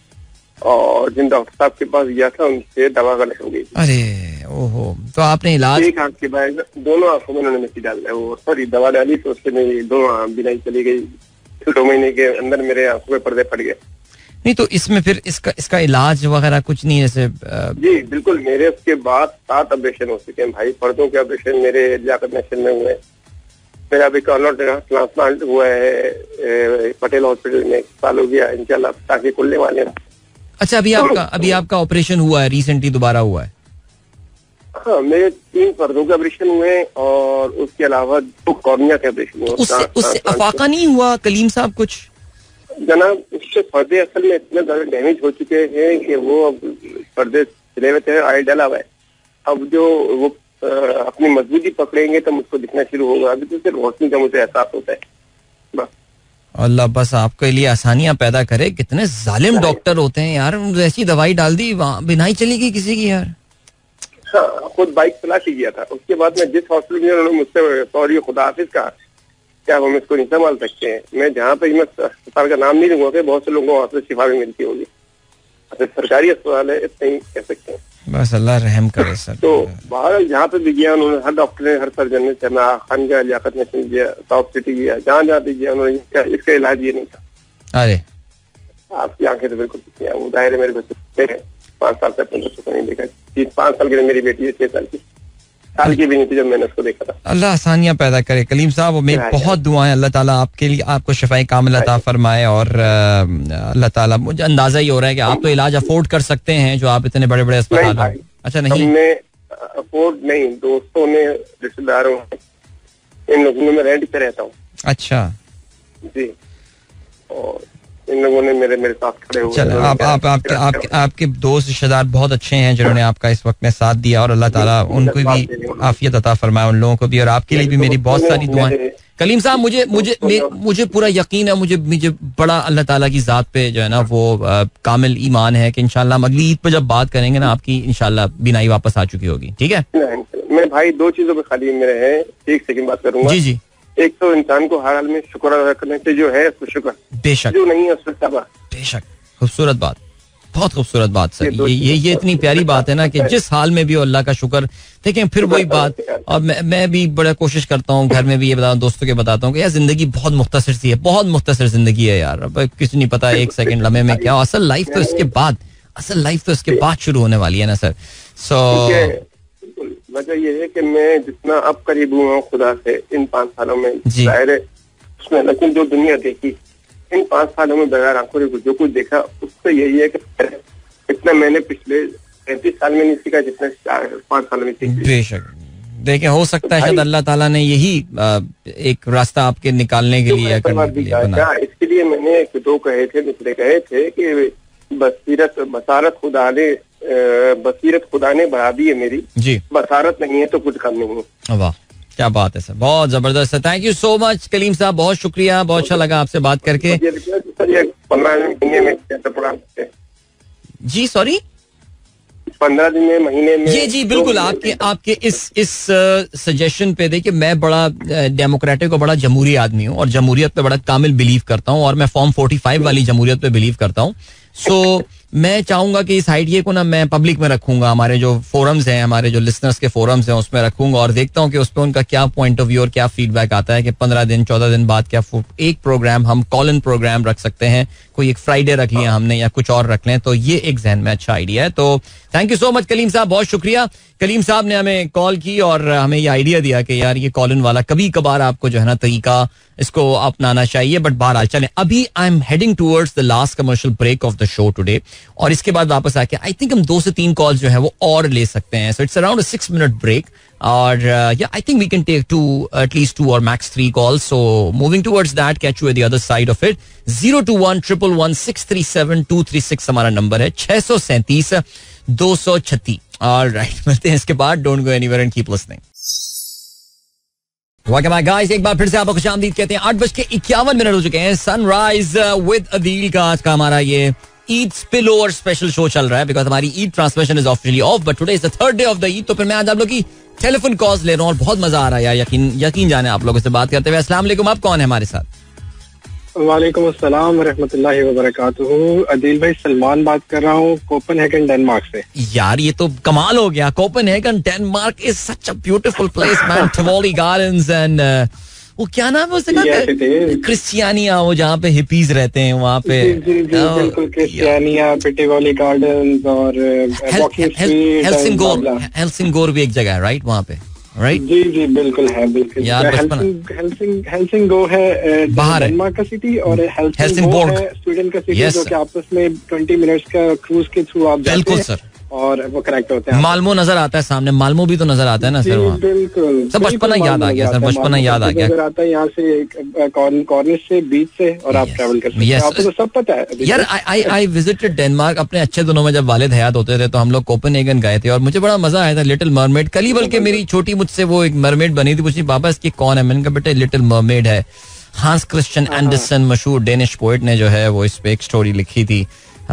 और जिन डॉक्टर साहब के पास गया था उनसे दवा गलत हो गई। अरे ओहो, तो आपने इलाज? एक आंख के बाद दोनों आंखों में उन्होंने मिट्टी डाल दिया, वो सॉरी दवा डाली तो उससे मेरी दोनों बिनाई चली गई। दो महीने के अंदर मेरे आंखों में पर्दे फट गए। नहीं तो इसमें फिर इसका इसका इलाज वगैरह कुछ नहीं है जैसे? जी बिल्कुल, मेरे उसके बाद सात ऑपरेशन हो चुके हैं भाई। पर्दों के ऑपरेशन मेरे लियाकत नेशनल में हुए। मेरा अभी कॉर्नर ट्रांसप्लांट हुआ है पटेल हॉस्पिटल में, एक साल हो गया, इंशाल्लाह ताकि खुलने वाले हैं। अच्छा, अभी आपका अभी आपका ऑपरेशन हुआ है, रिसेंटली दोबारा हुआ है? हाँ, मेरे तीन पर्दों के ऑपरेशन हुए और उसके अलावा दो कॉर्निया के ऑपरेशन हुए। उससे उससे अफाका नहीं हुआ कलीम साहब कुछ? जनाब उससे पर्दे असल में इतने ज्यादा डैमेज हो चुके हैं कि वो अब पर्दे सिले हुए थे, ऑयल डाला हुआ है। अब जो वो आ, अपनी मजबूती पकड़ेंगे तो मुझको दिखना शुरू होगा। अभी तो सिर्फ रोशनी का मुझे एहसास होता है बस। अल्लाह बस आपके लिए आसानियां पैदा करे। कितने जालिम डॉक्टर होते हैं यार, ऐसी दवाई डाल दी वहाँ बिनाई चली गई किसी की यार। हाँ, खुद बाइक चला के गया था। उसके बाद में जिस हॉस्पिटल में उन्होंने मुझसे सॉरी खुदा हाफिज कहा, क्या हम इसको नहीं संभाल सकते हैं। मैं जहाँ पे मैं अस्पताल का नाम नहीं लूंगा, बहुत से लोगों को वहाँ से शिफा भी मिलती होगी। सरकारी अस्पताल है, इतना ही कह सकते हैं। बस अल्लाह रहम करे सर। तो बाहर जहाँ पे भी गया उन्होंने, हर डॉक्टर ने, हर सर्जन ने, मैं खान गया, लियाकत नेशनल गया, साउथ सिटी गया, जहाँ जहाँ भी गया उन्होंने इसका, इसका इलाज ये नहीं था। अरे आपकी आंखें तो बिल्कुल वो दायरे मेरे बच्चे पाँच साल से अपने बच्चों को नहीं देखा। तीन पाँच साल की मेरी बेटी है, छह साल की साल की भी नहीं थी जब मैंने उसको देखा था। अल्लाह आसानियां पैदा करे कलीम साहब, मेरी बहुत दुआएं, अल्लाह ताला आपके लिए आपको शिफाए कामिल अता फरमाए। और अल्लाह ताला, मुझे अंदाजा ही हो रहा है कि आप तो इलाज अफोर्ड कर सकते हैं जो आप इतने बड़े बड़े अस्पताल हैं। अच्छा नहीं, हमने अफोर्ड नहीं, दोस्तों ने, रिश्तेदारों, इन लोगों में मैं रेंट पे रहता हूँ। अच्छा जी, और इन लोगों ने मेरे मेरे साथ खड़े हुए। चलो आप आप आपके आपके आपके दोस्त रिश्तेदार बहुत अच्छे हैं जिन्होंने आपका इस वक्त में साथ दिया, और अल्लाह ताला उनको भी आफियत अता फरमाए, उन लोगों को भी, और आपके लिए भी मेरी बहुत सारी दुआएं। कलीम साहब मुझे मुझे मुझे पूरा यकीन है, मुझे मुझे बड़ा अल्लाह ताला की जात पे जो है ना वो आ, कामिल ईमान है कि इंशाल्लाह हम अगली ईद पे जब बात करेंगे ना आपकी इंशाल्लाह बिनाई वापस आ चुकी होगी। ठीक है, मैं भाई दो चीजों पे खाली मेरे हैं, एक सेकंड बात करूंगा। जी जी। एक तो इंसान को हर हाल में शुक्र अदा करने से जो है उसको शुक्र, बेशक, जो नहीं है उसको तबा। बेशक, खूबसूरत बात, बहुत खूबसूरत बात सर। ये ये ये इतनी प्यारी बात है ना कि जिस हाल में भी हो अल्लाह का शुक्र। देखें फिर वही बात, और मैं मैं भी बड़ा कोशिश करता हूँ, घर में भी ये बताता हूँ, दोस्तों के बताता हूँ कि यार जिंदगी बहुत मुख्तसर सी है, बहुत मुख्तसर जिंदगी है यार। अब किसी नहीं पता एक सेकंड लम्हे में क्या, असल लाइफ तो इसके बाद असल लाइफ तो इसके बाद शुरू होने वाली है ना सर। सो वजह ये है कि मैं जितना अब करीब हुआ हूँ खुदा से इन पाँच सालों में, जाहिर है उसमें, लेकिन जो दुनिया देखी इन पाँच सालों में बगैर आंखों से जो कुछ देखा उससे यही है कि इतना मैंने पिछले पैंतीस साल में नहीं सीखा जितना पाँच साल में सीखा। बेशक देखें, हो सकता है शायद अल्लाह ताला ने यही एक रास्ता आपके निकालने के लिए करने के लिए बनाया। इसके लिए मैंने एक दो कहे थे, दूसरे कहे थे कि बसीरत बसारत खुदा ने बसीरत खुदा ने बढ़ा दी है मेरी जी, बसारत नहीं है तो कुछ काम नहीं है। वाह क्या बात है सर, बहुत जबरदस्त है। Thank you so much Kaleem साहब, बहुत शुक्रिया, बहुत अच्छा लगा आपसे बात करके। जी सॉरी पंद्रह दिन में महीने में ये जी बिल्कुल आपके आपके इस इस सजेशन पे देखिए, मैं बड़ा डेमोक्रेटिक को बड़ा जमहूरी आदमी हूँ और जमहूरियत पे बड़ा कामिल बिलीव करता हूँ और मैं फॉर्म फोर्टी फाइव वाली जमहूरियत पे बिलीव करता हूँ। सो मैं चाहूंगा कि इस आइडिया को ना मैं पब्लिक में रखूंगा, हमारे जो फोरम्स हैं, हमारे जो लिसनर्स के फोरम्स हैं उसमें रखूंगा और देखता हूँ कि उस पर उनका क्या पॉइंट ऑफ व्यू और क्या फीडबैक आता है कि पंद्रह दिन चौदह दिन बाद क्या एक प्रोग्राम हम कॉल इन प्रोग्राम रख सकते हैं, कोई एक फ्राइडे रख लिया हमने या कुछ और रख लें, तो ये एक जहन में अच्छा आइडिया है। तो thank you so much Kaleem साहब, बहुत शुक्रिया। कलीम साहब ने हमें कॉल की और हमें ये आइडिया दिया कि यार ये कॉल इन वाला कभी कभार आपको जो है ना तरीका इसको अपनाना चाहिए। बट बहरहाल चलें, अभी I am heading towards the last commercial break of the show today और इसके बाद वापस आके आई थिंक हम दो से तीन कॉल्स जो है वो और ले सकते हैं। So it's around six minute break और या I think we can take two at least two और max three calls. So moving towards that, catch you at the other side of it. Zero two one triple one six three seven two three six हमारा number है, छह सौ सैंतीस दो सौ छत्तीस। Alright, मिलते हैं इसके बाद। Don't go anywhere and keep listening. Welcome back guys, एक बार फिर से आपको खुशामदीद कहते हैं। आठ बज के इक्यावन मिनट हो चुके हैं। सनराइज विद अदील का आज का हमारा ये Eid spill over special show चल रहा है बिकॉज हमारी Eid transmission is officially off, but today is the third day of the Eid. तो फिर मैं आज आप लोग की टेलीफोन कॉल्स ले रहा हूँ और बहुत मजा आ रहा है यार, यकीन यकीन जाने आप लोगों से बात करते हुए। अस्सलाम वालेकुम, आप कौन है हमारे साथ? वालेकुम अस्सलाम व रहमतुल्लाहि व बरकातुहू। अदील भाई, सलमान बात कर रहा हूँ कोपेनहेगन डेनमार्क से। यार ये तो कमाल हो गया, Copenhagen Denmark is such a beautiful place man, Tivoli Gardens and वो क्या नाम है उसका, क्रिस्टियानिया, वो जहाँ पे हिपीज रहते हैं वहाँ पे। बिल्कुल, क्रिस्टियानिया, टिवोली गार्डन्स और हेल्सिंगोर, हेल्सिंगोर भी एक जगह है राइट वहाँ पे, राइट? जी जी बिल्कुल है, बिल्कुल यार। हेल्सिंगो है बाहर डेनमार्क का सिटी और हेल्सिंगो है स्वीडन का सिटी, जो कि आपस में ट्वेंटी मिनट्स का क्रूज के थ्रू आप जाते हैं सर और वो कनेक्ट होते हैं। मालमो नजर आता है सामने, मालमो भी तो नजर आता है ना सर वहाँ। बिल्कुल सब बचपना याद आ गया सर, बचपना याद आ गया। नजर आता है यहाँ से कॉर्निश से, बीच से, और आप ट्रैवल कर सकते हैं, आपको तो सब पता है यार। आई आई विजिटेड डेनमार्क अपने अच्छे दिनों में, जब वालिद हयात होते थे तो हम लोग कोपेनहेगन गए थे और मुझे बड़ा मजा आया था। लिटिल मरमेड, कल बल्कि मेरी छोटी मुझसे वो एक मरमेड बनी थी, पूछी पापा इसकी कौन है, मैंने कहा बेटे लिटिल मरमेड है। हांस क्रिश्चियन एंडरसन मशहूर डेनिश पोएट ने जो है वो इस पे एक स्टोरी लिखी थी।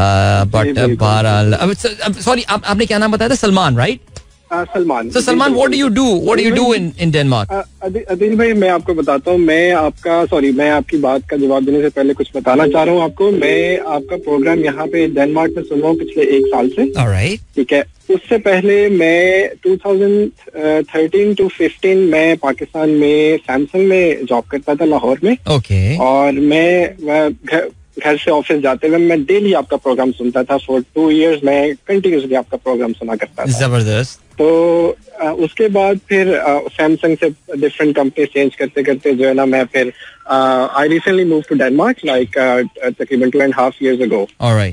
बट बहरहाल, सॉरी आपने क्या नाम बताया था? Salman, right? Salman. So Salman, what do you do? What do you do in in Denmark? Adil भाई, मैं आपको बताता हूँ, मैं आपका सॉरी मैं आपकी बात का जवाब देने से पहले कुछ बताना चाह रहा हूँ आपको। मैं आपका प्रोग्राम यहाँ पे डेनमार्क में सुन रहा हूँ पिछले एक साल से। Alright. ठीक है, उससे पहले मैं two thousand thirteen to fifteen में पाकिस्तान में सैमसंग में जॉब करता था लाहौर में। Okay. और मैं घर से ऑफिस जाते हुए मैं डेली आपका प्रोग्राम सुनता था। फॉर टू इयर्स मैं कंटिन्यूसली आपका प्रोग्राम सुना करता था। जबरदस्त। तो आ, उसके बाद फिर सैमसंग से डिफरेंट कंपनी चेंज करते करते जो है ना, मैं फिर I recently move to Denmark like तकरीबन two and half years ago. Alright.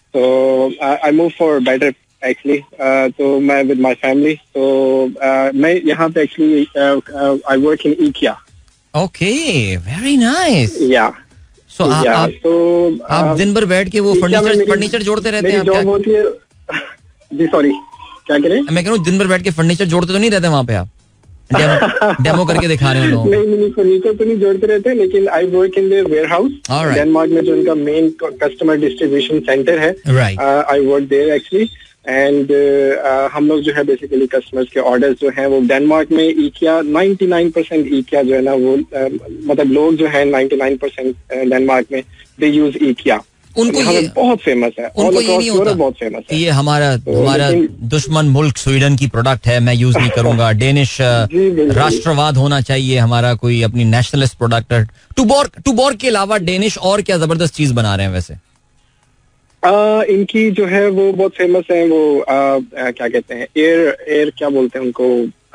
तो I move for better actually. तो मैं विद माय फैमिली, तो uh, मैं यहाँ पे actually I work in IKEA. Okay, very nice. Yeah So, आप, आप, तो, आप दिन भर बैठ के वो फर्नीचर फर्नीचर जोड़ते रहते हैं? जॉब होती है। जी सॉरी, क्या कह रहे हैं? मैं कह रहा हूँ दिन भर बैठ के फर्नीचर जोड़ते तो नहीं रहते वहाँ पे आप? डेमो, डेमो करके दिखा रहे हो? नहीं नहीं, फर्नीचर तो नहीं जोड़ते रहते, लेकिन I work in the warehouse Denmark में, जो उनका मेन कस्टमर डिस्ट्रीब्यूशन सेंटर है। I work there actually. And uh, हम लोग जो है बेसिकली कस्टमर्स के ऑर्डर्स जो हैं वो डेनमार्क में इकिया निन्यानवे परसेंट इकिया जो है ना वो uh, मतलब लोग जो है निन्यानवे परसेंट डेनमार्क में दे यूज इकिया। उनको ये बहुत फेमस है, उनको ये नहीं होता, बहुत फेमस है। ये हमारा तो हमारा दुश्मन मुल्क स्वीडन की प्रोडक्ट है, मैं यूज नहीं करूंगा। डेनिश राष्ट्रवाद होना चाहिए हमारा, कोई अपनी नेशनलिस्ट प्रोडक्ट। टूबॉर्ग टूबॉर्ग के अलावा डेनिश और क्या जबरदस्त चीज बना रहे हैं वैसे? Uh, इनकी जो है वो बहुत फेमस है, वो uh, uh, क्या कहते हैं, एयर एयर क्या बोलते हैं उनको,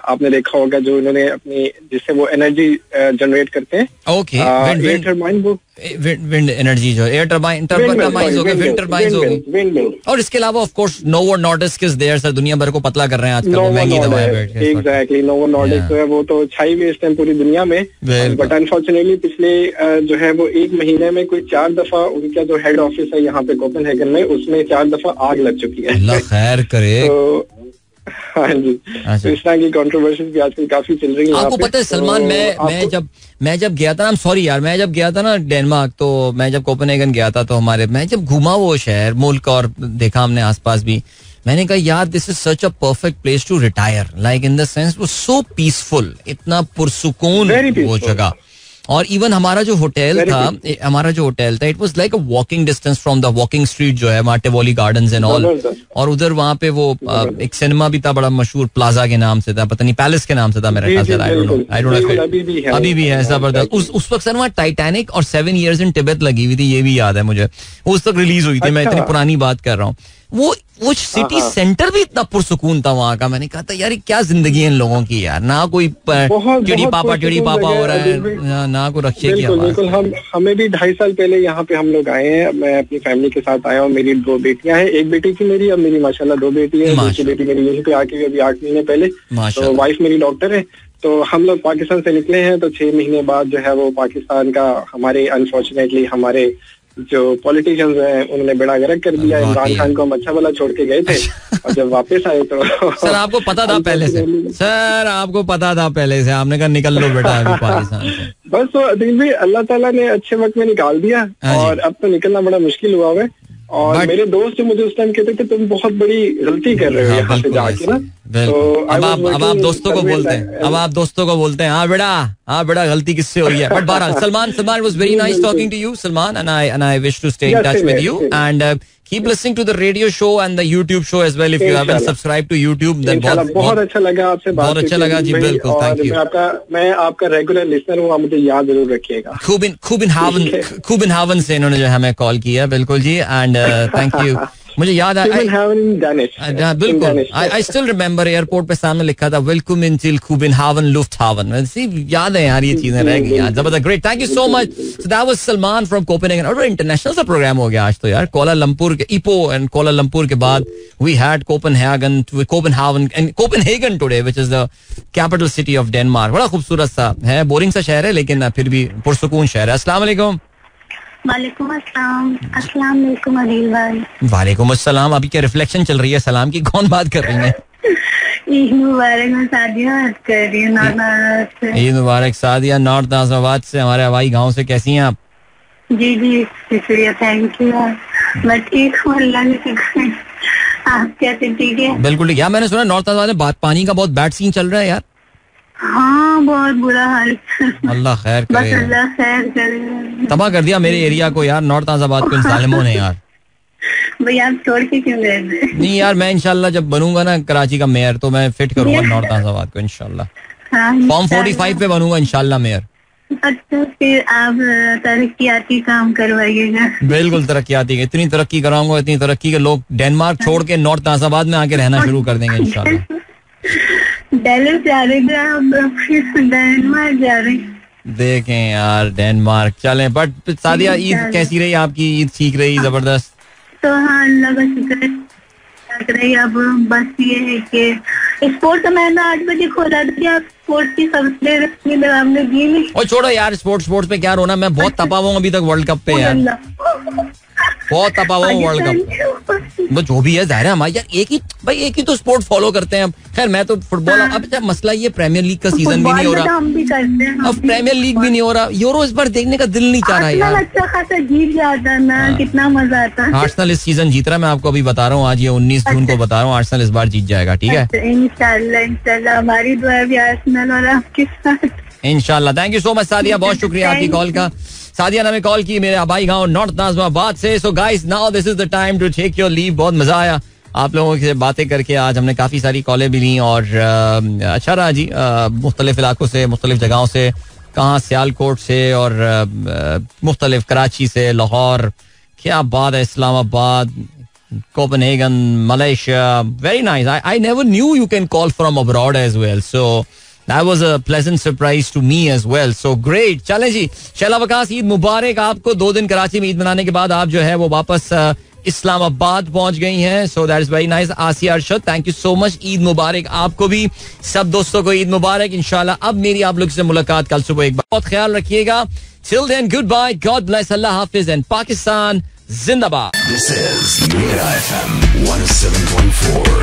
आपने देखा होगा जो इन्होंने अपनी जिससे वो एनर्जी जनरेट करते हैं. ओके, विंड टरबाइन, वो विंड एनर्जी जो एयर टरबाइन टरबाइन हो गए, विंड टरबाइन हो गए. और इसके अलावा of course Novo Nordisk is there sir, दुनिया भर को पतला कर रहे हैं आजकल, वो महंगी दवाएं बैठ के. एग्जैक्टली, नोवो नॉर्डिस्क जो है वो तो छाई हुई इस टाइम पूरी दुनिया में, बट अनफॉर्चुनेटली पिछले जो है वो एक महीने में कोई चार दफा उनका जो हेड ऑफिस है यहाँ पे कोपेनहेगन में, उसमें चार दफा आग लग चुकी है. अल्लाह खैर करे. तो हाँ जी, तो इस तरह की कंट्रोवर्सी भी आजकल काफी चल रही है. आपको पता है सलमान, मैं मैं जब मैं जब गया था, आई एम सॉरी यार, मैं जब गया था ना डेनमार्क, तो मैं जब कोपेनहेगन गया था, तो हमारे मैं जब घूमा वो शहर मुल्क और देखा हमने आसपास भी, मैंने कहा यार this is such a perfect place to retire, like in the sense वो सो पीसफुल, इतना पुरसुकून वो जगह. और इवन हमारा जो होटल था हमारा जो होटल था it was like a walking distance from the walking street जो है मार्टेवोली गार्डन्स एंड ऑल. और उधर वहाँ पे वो एक सिनेमा भी था बड़ा मशहूर, प्लाजा के नाम से था, पता नहीं पैलेस के नाम से था मेरे ख्याल से, I don't know I don't know अभी भी है. जबरदस्त. उस उस वक्त सर वहाँ टाइटैनिक और सेवन इयर्स इन तिब्बत लगी हुई थी, ये भी याद है मुझे, उस वक्त रिलीज हुई थी. मैं इतनी पुरानी बात कर रहा हूँ. वो वो सिटी सेंटर भी इतना पुरसुकून था वहाँ का. मैंने कहा था यार क्या जिंदगी है इन लोगों की यार, ना कोई चिड़ी पापा चिड़ी पापा हो रहा है, ना कोई रक्षे की आवाज. बिल्कुल, हम हमें भी ढाई साल पहले यहाँ पे हम लोग आए हैं. मैं अपनी फैमिली के साथ आया हूँ. मेरी दो बेटियां हैं, एक बेटी थी मेरी, अब मेरी माशाल्लाह दो बेटी है. दूसरी बेटी मेरी यहीं पे आके अभी आठ महीने पहले. तो वाइफ मेरी डॉक्टर है. तो हम लोग पाकिस्तान से निकले हैं, तो छह महीने बाद जो है वो पाकिस्तान का हमारे अनफॉर्चुनेटली हमारे जो पॉलिटिशियंस हैं उन्होंने बेड़ा गर्क कर दिया. इमरान खान को हम अच्छा भला छोड़ के गए थे और जब वापस आए तो सर आपको पता था पहले से, सर आपको पता था पहले से, आपने कहा निकल लो बेटा अभी पाकिस्तान से. बस तो अदील भाई अल्लाह ताला ने अच्छे वक्त में निकाल दिया और अब तो निकलना बड़ा मुश्किल हुआ है. और But, मेरे दोस्त मुझे उस टाइम कहते थे तुम बहुत बड़ी गलती कर रहे हो यहाँ पे जाके ना. तो अब आप अब आप दोस्तों को बोलते हैं अब आप दोस्तों को बोलते हैं हाँ बेटा हाँ बेटा गलती किससे हुई है. बट बहरहाल Salman Salman was very nice talking to you Salman, and I and I wish to stay in touch with you and keep listening to the radio show and the YouTube show as well if you haven't subscribed to YouTube. Then बहुत बहुत अच्छा लगा आपसे बात बहुत अच्छा लगा जी. बिल्कुल, थैंक यू. मैं आपका मैं आपका रेगुलर लिसनर हूँ, आप मुझे याद जरूर रखिएगा. खूबिन खूबिन हावन खूबिन हावन से इन्होंने जो हमें कॉल किया. बिल्कुल जी, एंड थैंक यू. मुझे याद है बिल्कुल, आई स्टिल रिमेम्बर एयरपोर्ट पे सामने लिखा था वेलकम इन टिल खूबिनहावन लुफ्टहावन. याद है यार, ये चीजें रह गई यार. जबरदस्त, great, thank you so much. So that was Salman from Copenhagen. और इंटरनेशनल सा प्रोग्राम हो गया आज तो यार. कोलालंपुर के इपो एंड कोलालंपुर के बाद we had Copenhagen Copenhagen and Copenhagen today which is the capital city of Denmark. बड़ा खूबसूरत सा है, बोरिंग सा शहर है लेकिन फिर भी पुरसुकून शहर है. अस्सलाम वालेकुम. वालेकुम अस्सलाम. अस्सलाम वालेकुम अदील भाई. वालेकुम अस्सलाम. अभी क्या रिफ्लेक्शन चल रही है सलाम की, कौन बात कर रही है? ईद मुबारक, मैं सादिया बात कर रही हूँ नॉर्थ नाज़ाबाद से. ईद मुबारक सादिया, नॉर्थ नाज़ाबाद से, हमारे हवाई गांव से. कैसी हैं आप? जी जी शुक्रिया, थैंक यू. मैं ठीक हूँ, अल्लाह के शुक्र. आप कैसे? ठीक है बिल्कुल ठीक है. मैंने सुना नॉर्थ नाज़ाबाद में पानी का बहुत बैड सीन चल रहा है यार. हाँ बहुत बुरा हाल. अल्लाह खैर करे. बस अल्लाह खैर करे. तबाह कर दिया मेरे एरिया को यार, नॉर्थ नाज़ाबाद को इन जालिमों ने यार. भैया आप छोड़ के क्यों गए थे? नहीं यार, मैं इंशाल्लाह जब बनूंगा ना कराची का मेयर तो मैं फिट करूंगा नॉर्थ नाज़ाबाद को इंशाल्लाह. फॉर्म फोर्टी फाइव पे बनूंगा इंशाल्लाह मेयर. अच्छा, फिर आप तरक्कियाती काम करवाइएगा. बिल्कुल तरक्कियाती, इतनी तरक्की कराऊंगा, इतनी तरक्की के लोग डेनमार्क छोड़ के नॉर्थ नाज़ाबाद में आके रहना शुरू कर देंगे इंशाल्लाह. डेनमार्क जा रहे. देखें यार डेनमार्क चलें. बट सादिया ईद कैसी रही आपकी? ईद ठीक रही? जबरदस्त. तो हाँ अल्लाह का शुक्र रही. अब बस ये है कि स्पोर्ट्स का मैंने आठ बजे खोला था, स्पोर्ट्स की सबसे आपने दी नहीं. और छोड़ो यार स्पोर्ट्स स्पोर्ट्स पे क्या रोना. मैं बहुत तपा हुआ हूँ अभी तक वर्ल्ड कप पे यार, बहुत तपा हुआ हूँ वर्ल्ड कप. बस जो भी है जाहिर है हमारे यार एक ही भाई एक ही तो स्पोर्ट फॉलो करते हैं. खैर मैं तो फुटबॉल. अब जब मसला ये प्रीमियर लीग का सीजन भी नहीं हो रहा, अब प्रीमियर लीग भी नहीं हो रहा, यूरो इस बार देखने का दिल नहीं चाह रहा यार. अच्छा खासा जीत जाता ना, कितना मजा आता. आर्सेनल इस सीजन जीत रहा है, मैं आपको अभी बता रहा हूँ, आज ये उन्नीस जून को बता रहा हूँ, आर्सेनल इस बार जीत जाएगा. ठीक है इंशाल्लाह इंशाल्लाह. हमारी दुआ भी आर्सेनल और आपके साथ इंशाल्लाह. Thank you so much Sadia, बहुत शुक्रिया आपकी कॉल का. सादिया ने हमें कॉल की मेरे आबाई गांव नॉर्थ नाज़ाबाद से. So guys now this is the time to take your leave. बहुत मजा आया आप लोगों से बातें करके. आज हमने काफी सारी कॉलें भी ली और आ, अच्छा रहा जी. मुख्तलिफ इलाकों से, मुख्तलिफ जगहों से, कहाँ सियालकोट से और मुख्तलिफ कराची से, लाहौर, क्या बात है, Islamabad, Copenhagen, Malaysia. Very nice. I, I never knew you can call from abroad as well. So that was a pleasant surprise to me as well. So great. चलें जी, शैला वकास, ईद मुबारक आपको. दो दिन कराची में ईद मनाने के बाद आप जो है वो वापस इस्लामाबाद पहुंच गई हैं. So that is very nice. Aasia Arshad, thank you so much. Eid मुबारक आपको भी, सब दोस्तों को ईद मुबारक. इंशाल्लाह अब मेरी आप लोग से मुलाकात कल सुबह. एक बार बहुत ख्याल रखिएगा. Till then, goodbye. God bless. Allah Hafiz and Pakistan Zindabad. This is Mira F M one oh seven point four.